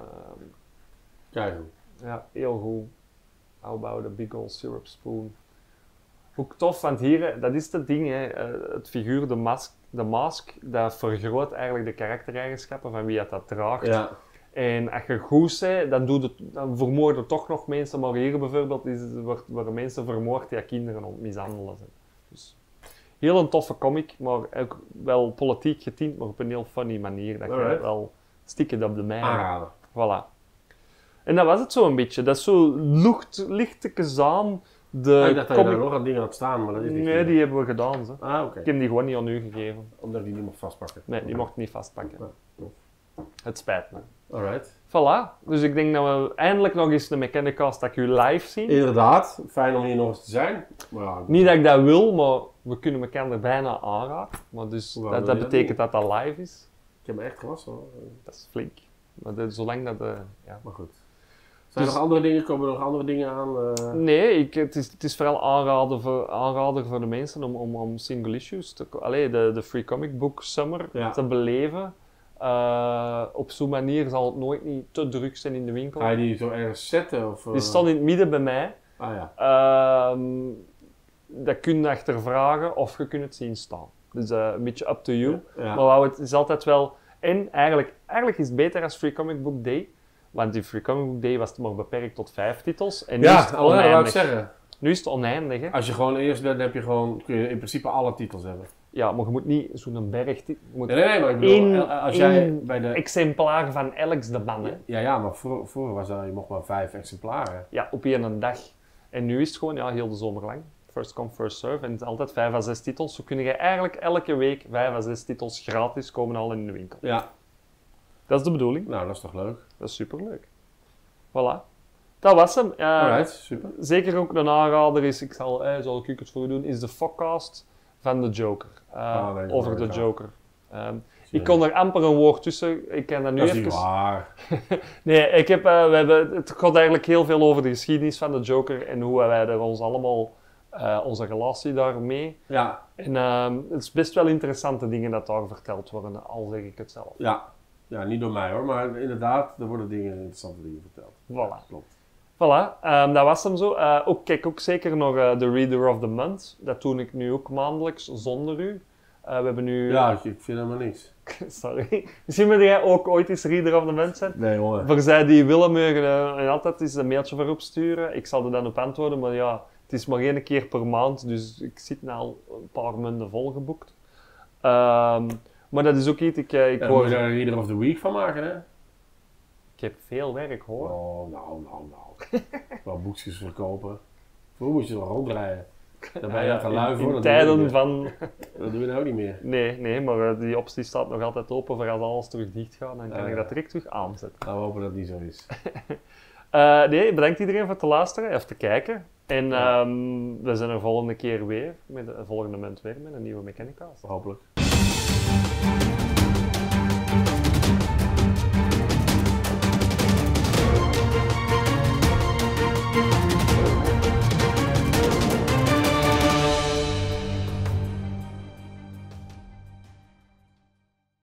Kijk. Ja, heel goed. How about a big old syrup spoon? Ook tof, want hier, dat is het ding, hè. Het figuur, de mask, dat vergroot eigenlijk de karaktereigenschappen van wie dat draagt. Ja. En als je goed bent, dan vermoorden toch nog mensen, maar hier bijvoorbeeld worden mensen vermoord die kinderen aan het mishandelen zijn. Dus, heel een toffe comic, maar ook wel politiek getint, maar op een heel funny manier. Dat je wel stick it op de mijne. Aanraden. Voilà. En dat was het zo een beetje. Dat is zo lichtekens aan de Ik dacht dat je daar nog aan dingen had staan, maar dat is niet. Nee, die hebben we gedaan. Zo. Oké. Ik heb die gewoon niet aan u gegeven. Omdat die niet mocht vastpakken. Nee, die mocht niet vastpakken. Ja. Het spijt me. Alright. Voilà. Dus ik denk dat we eindelijk nog eens de Mechanicast dat ik u live zien. Inderdaad, fijn om hier nog eens te zijn. Maar ja, Niet dat ik dat wil, maar we kunnen elkaar er bijna aanraken. Maar dus Hoe dat wil je betekent dat dat dat live is. ik heb me echt gewassen hoor. Dat is flink. Maar zolang dat... ja. Maar goed. Zijn er nog andere dingen? Komen er nog andere dingen aan? Nee, het is vooral aanrader voor de mensen om single issues, de Free Comic Book Summer te beleven. Op zo'n manier zal het nooit niet te druk zijn in de winkel. Ga je die zo ergens zetten? Of, Die staat in het midden bij mij. Dat kun je achter vragen of je kunt het zien staan. Dus een beetje up to you. Ja. Maar het is altijd wel... En eigenlijk is het beter als Free Comic Book Day. Want die Free Comic Book Day was maar beperkt tot 5 titels. En nu is het oneindig. dat wou ik zeggen. Nu is het oneindig, hè. Als je gewoon eerst bent, heb je gewoon, kun je in principe alle titels hebben. Ja, maar je moet niet zo'n berg... Nee, maar ik bedoel, als jij bij de... exemplaar van Alex de Man, hè. Ja, maar vroeger was dat, je mocht maar 5 exemplaren. Ja, op één dag. En nu is het gewoon, heel de zomer lang. First come, first serve. En het is altijd 5 à 6 titels. Zo kun je eigenlijk elke week 5 à 6 titels gratis komen al in de winkel. Ja. Dat is de bedoeling. Nou, dat is toch leuk? Dat is superleuk. Voilà. Dat was hem. Alright, super. Zeker ook een aanrader is, zal ik het voor u doen, is de podcast van de Joker. Over de Joker. Ik kon er amper een woord tussen. Ik ken dat nu dat is even... niet waar. Nee, het gaat eigenlijk heel veel over de geschiedenis van de Joker en hoe wij er ons allemaal, onze relatie daarmee. Ja. En het is best wel interessante dingen dat daar verteld worden, al zeg ik het zelf. Ja, niet door mij hoor, maar inderdaad, er worden interessante dingen verteld. Voilà. Klopt. Voilà, dat was hem zo. Kijk ook zeker nog The Reader of the Month. Dat doe ik nu ook maandelijks zonder u. We hebben nu... Ja, ik vind helemaal niks. Sorry. Misschien moet jij ook ooit eens Reader of the Month zijn. Nee hoor. Voor zij die willen, mogen en altijd eens een mailtje voor opsturen. Ik zal er dan op antwoorden, maar ja, het is maar 1 keer per maand, dus ik zit nu al een paar maanden volgeboekt. Maar dat is ook iets, ik Daar moet je er Reader of the Week van maken, hè? Ik heb veel werk, hoor. Oh, nou. Wel boekjes verkopen. Vroeger moest je wel rondrijden. Dan ben je te lui voor. In tijden van... Dat doen we nou ook niet meer. Nee, maar die optie staat nog altijd open voor als alles terug dicht gaat. Dan kan ik dat direct terug aanzetten. Nou, we hopen dat het niet zo is. Bedankt iedereen voor te luisteren of te kijken. En we zijn er volgende keer weer, volgende moment weer met een nieuwe Mechanicast. Hopelijk.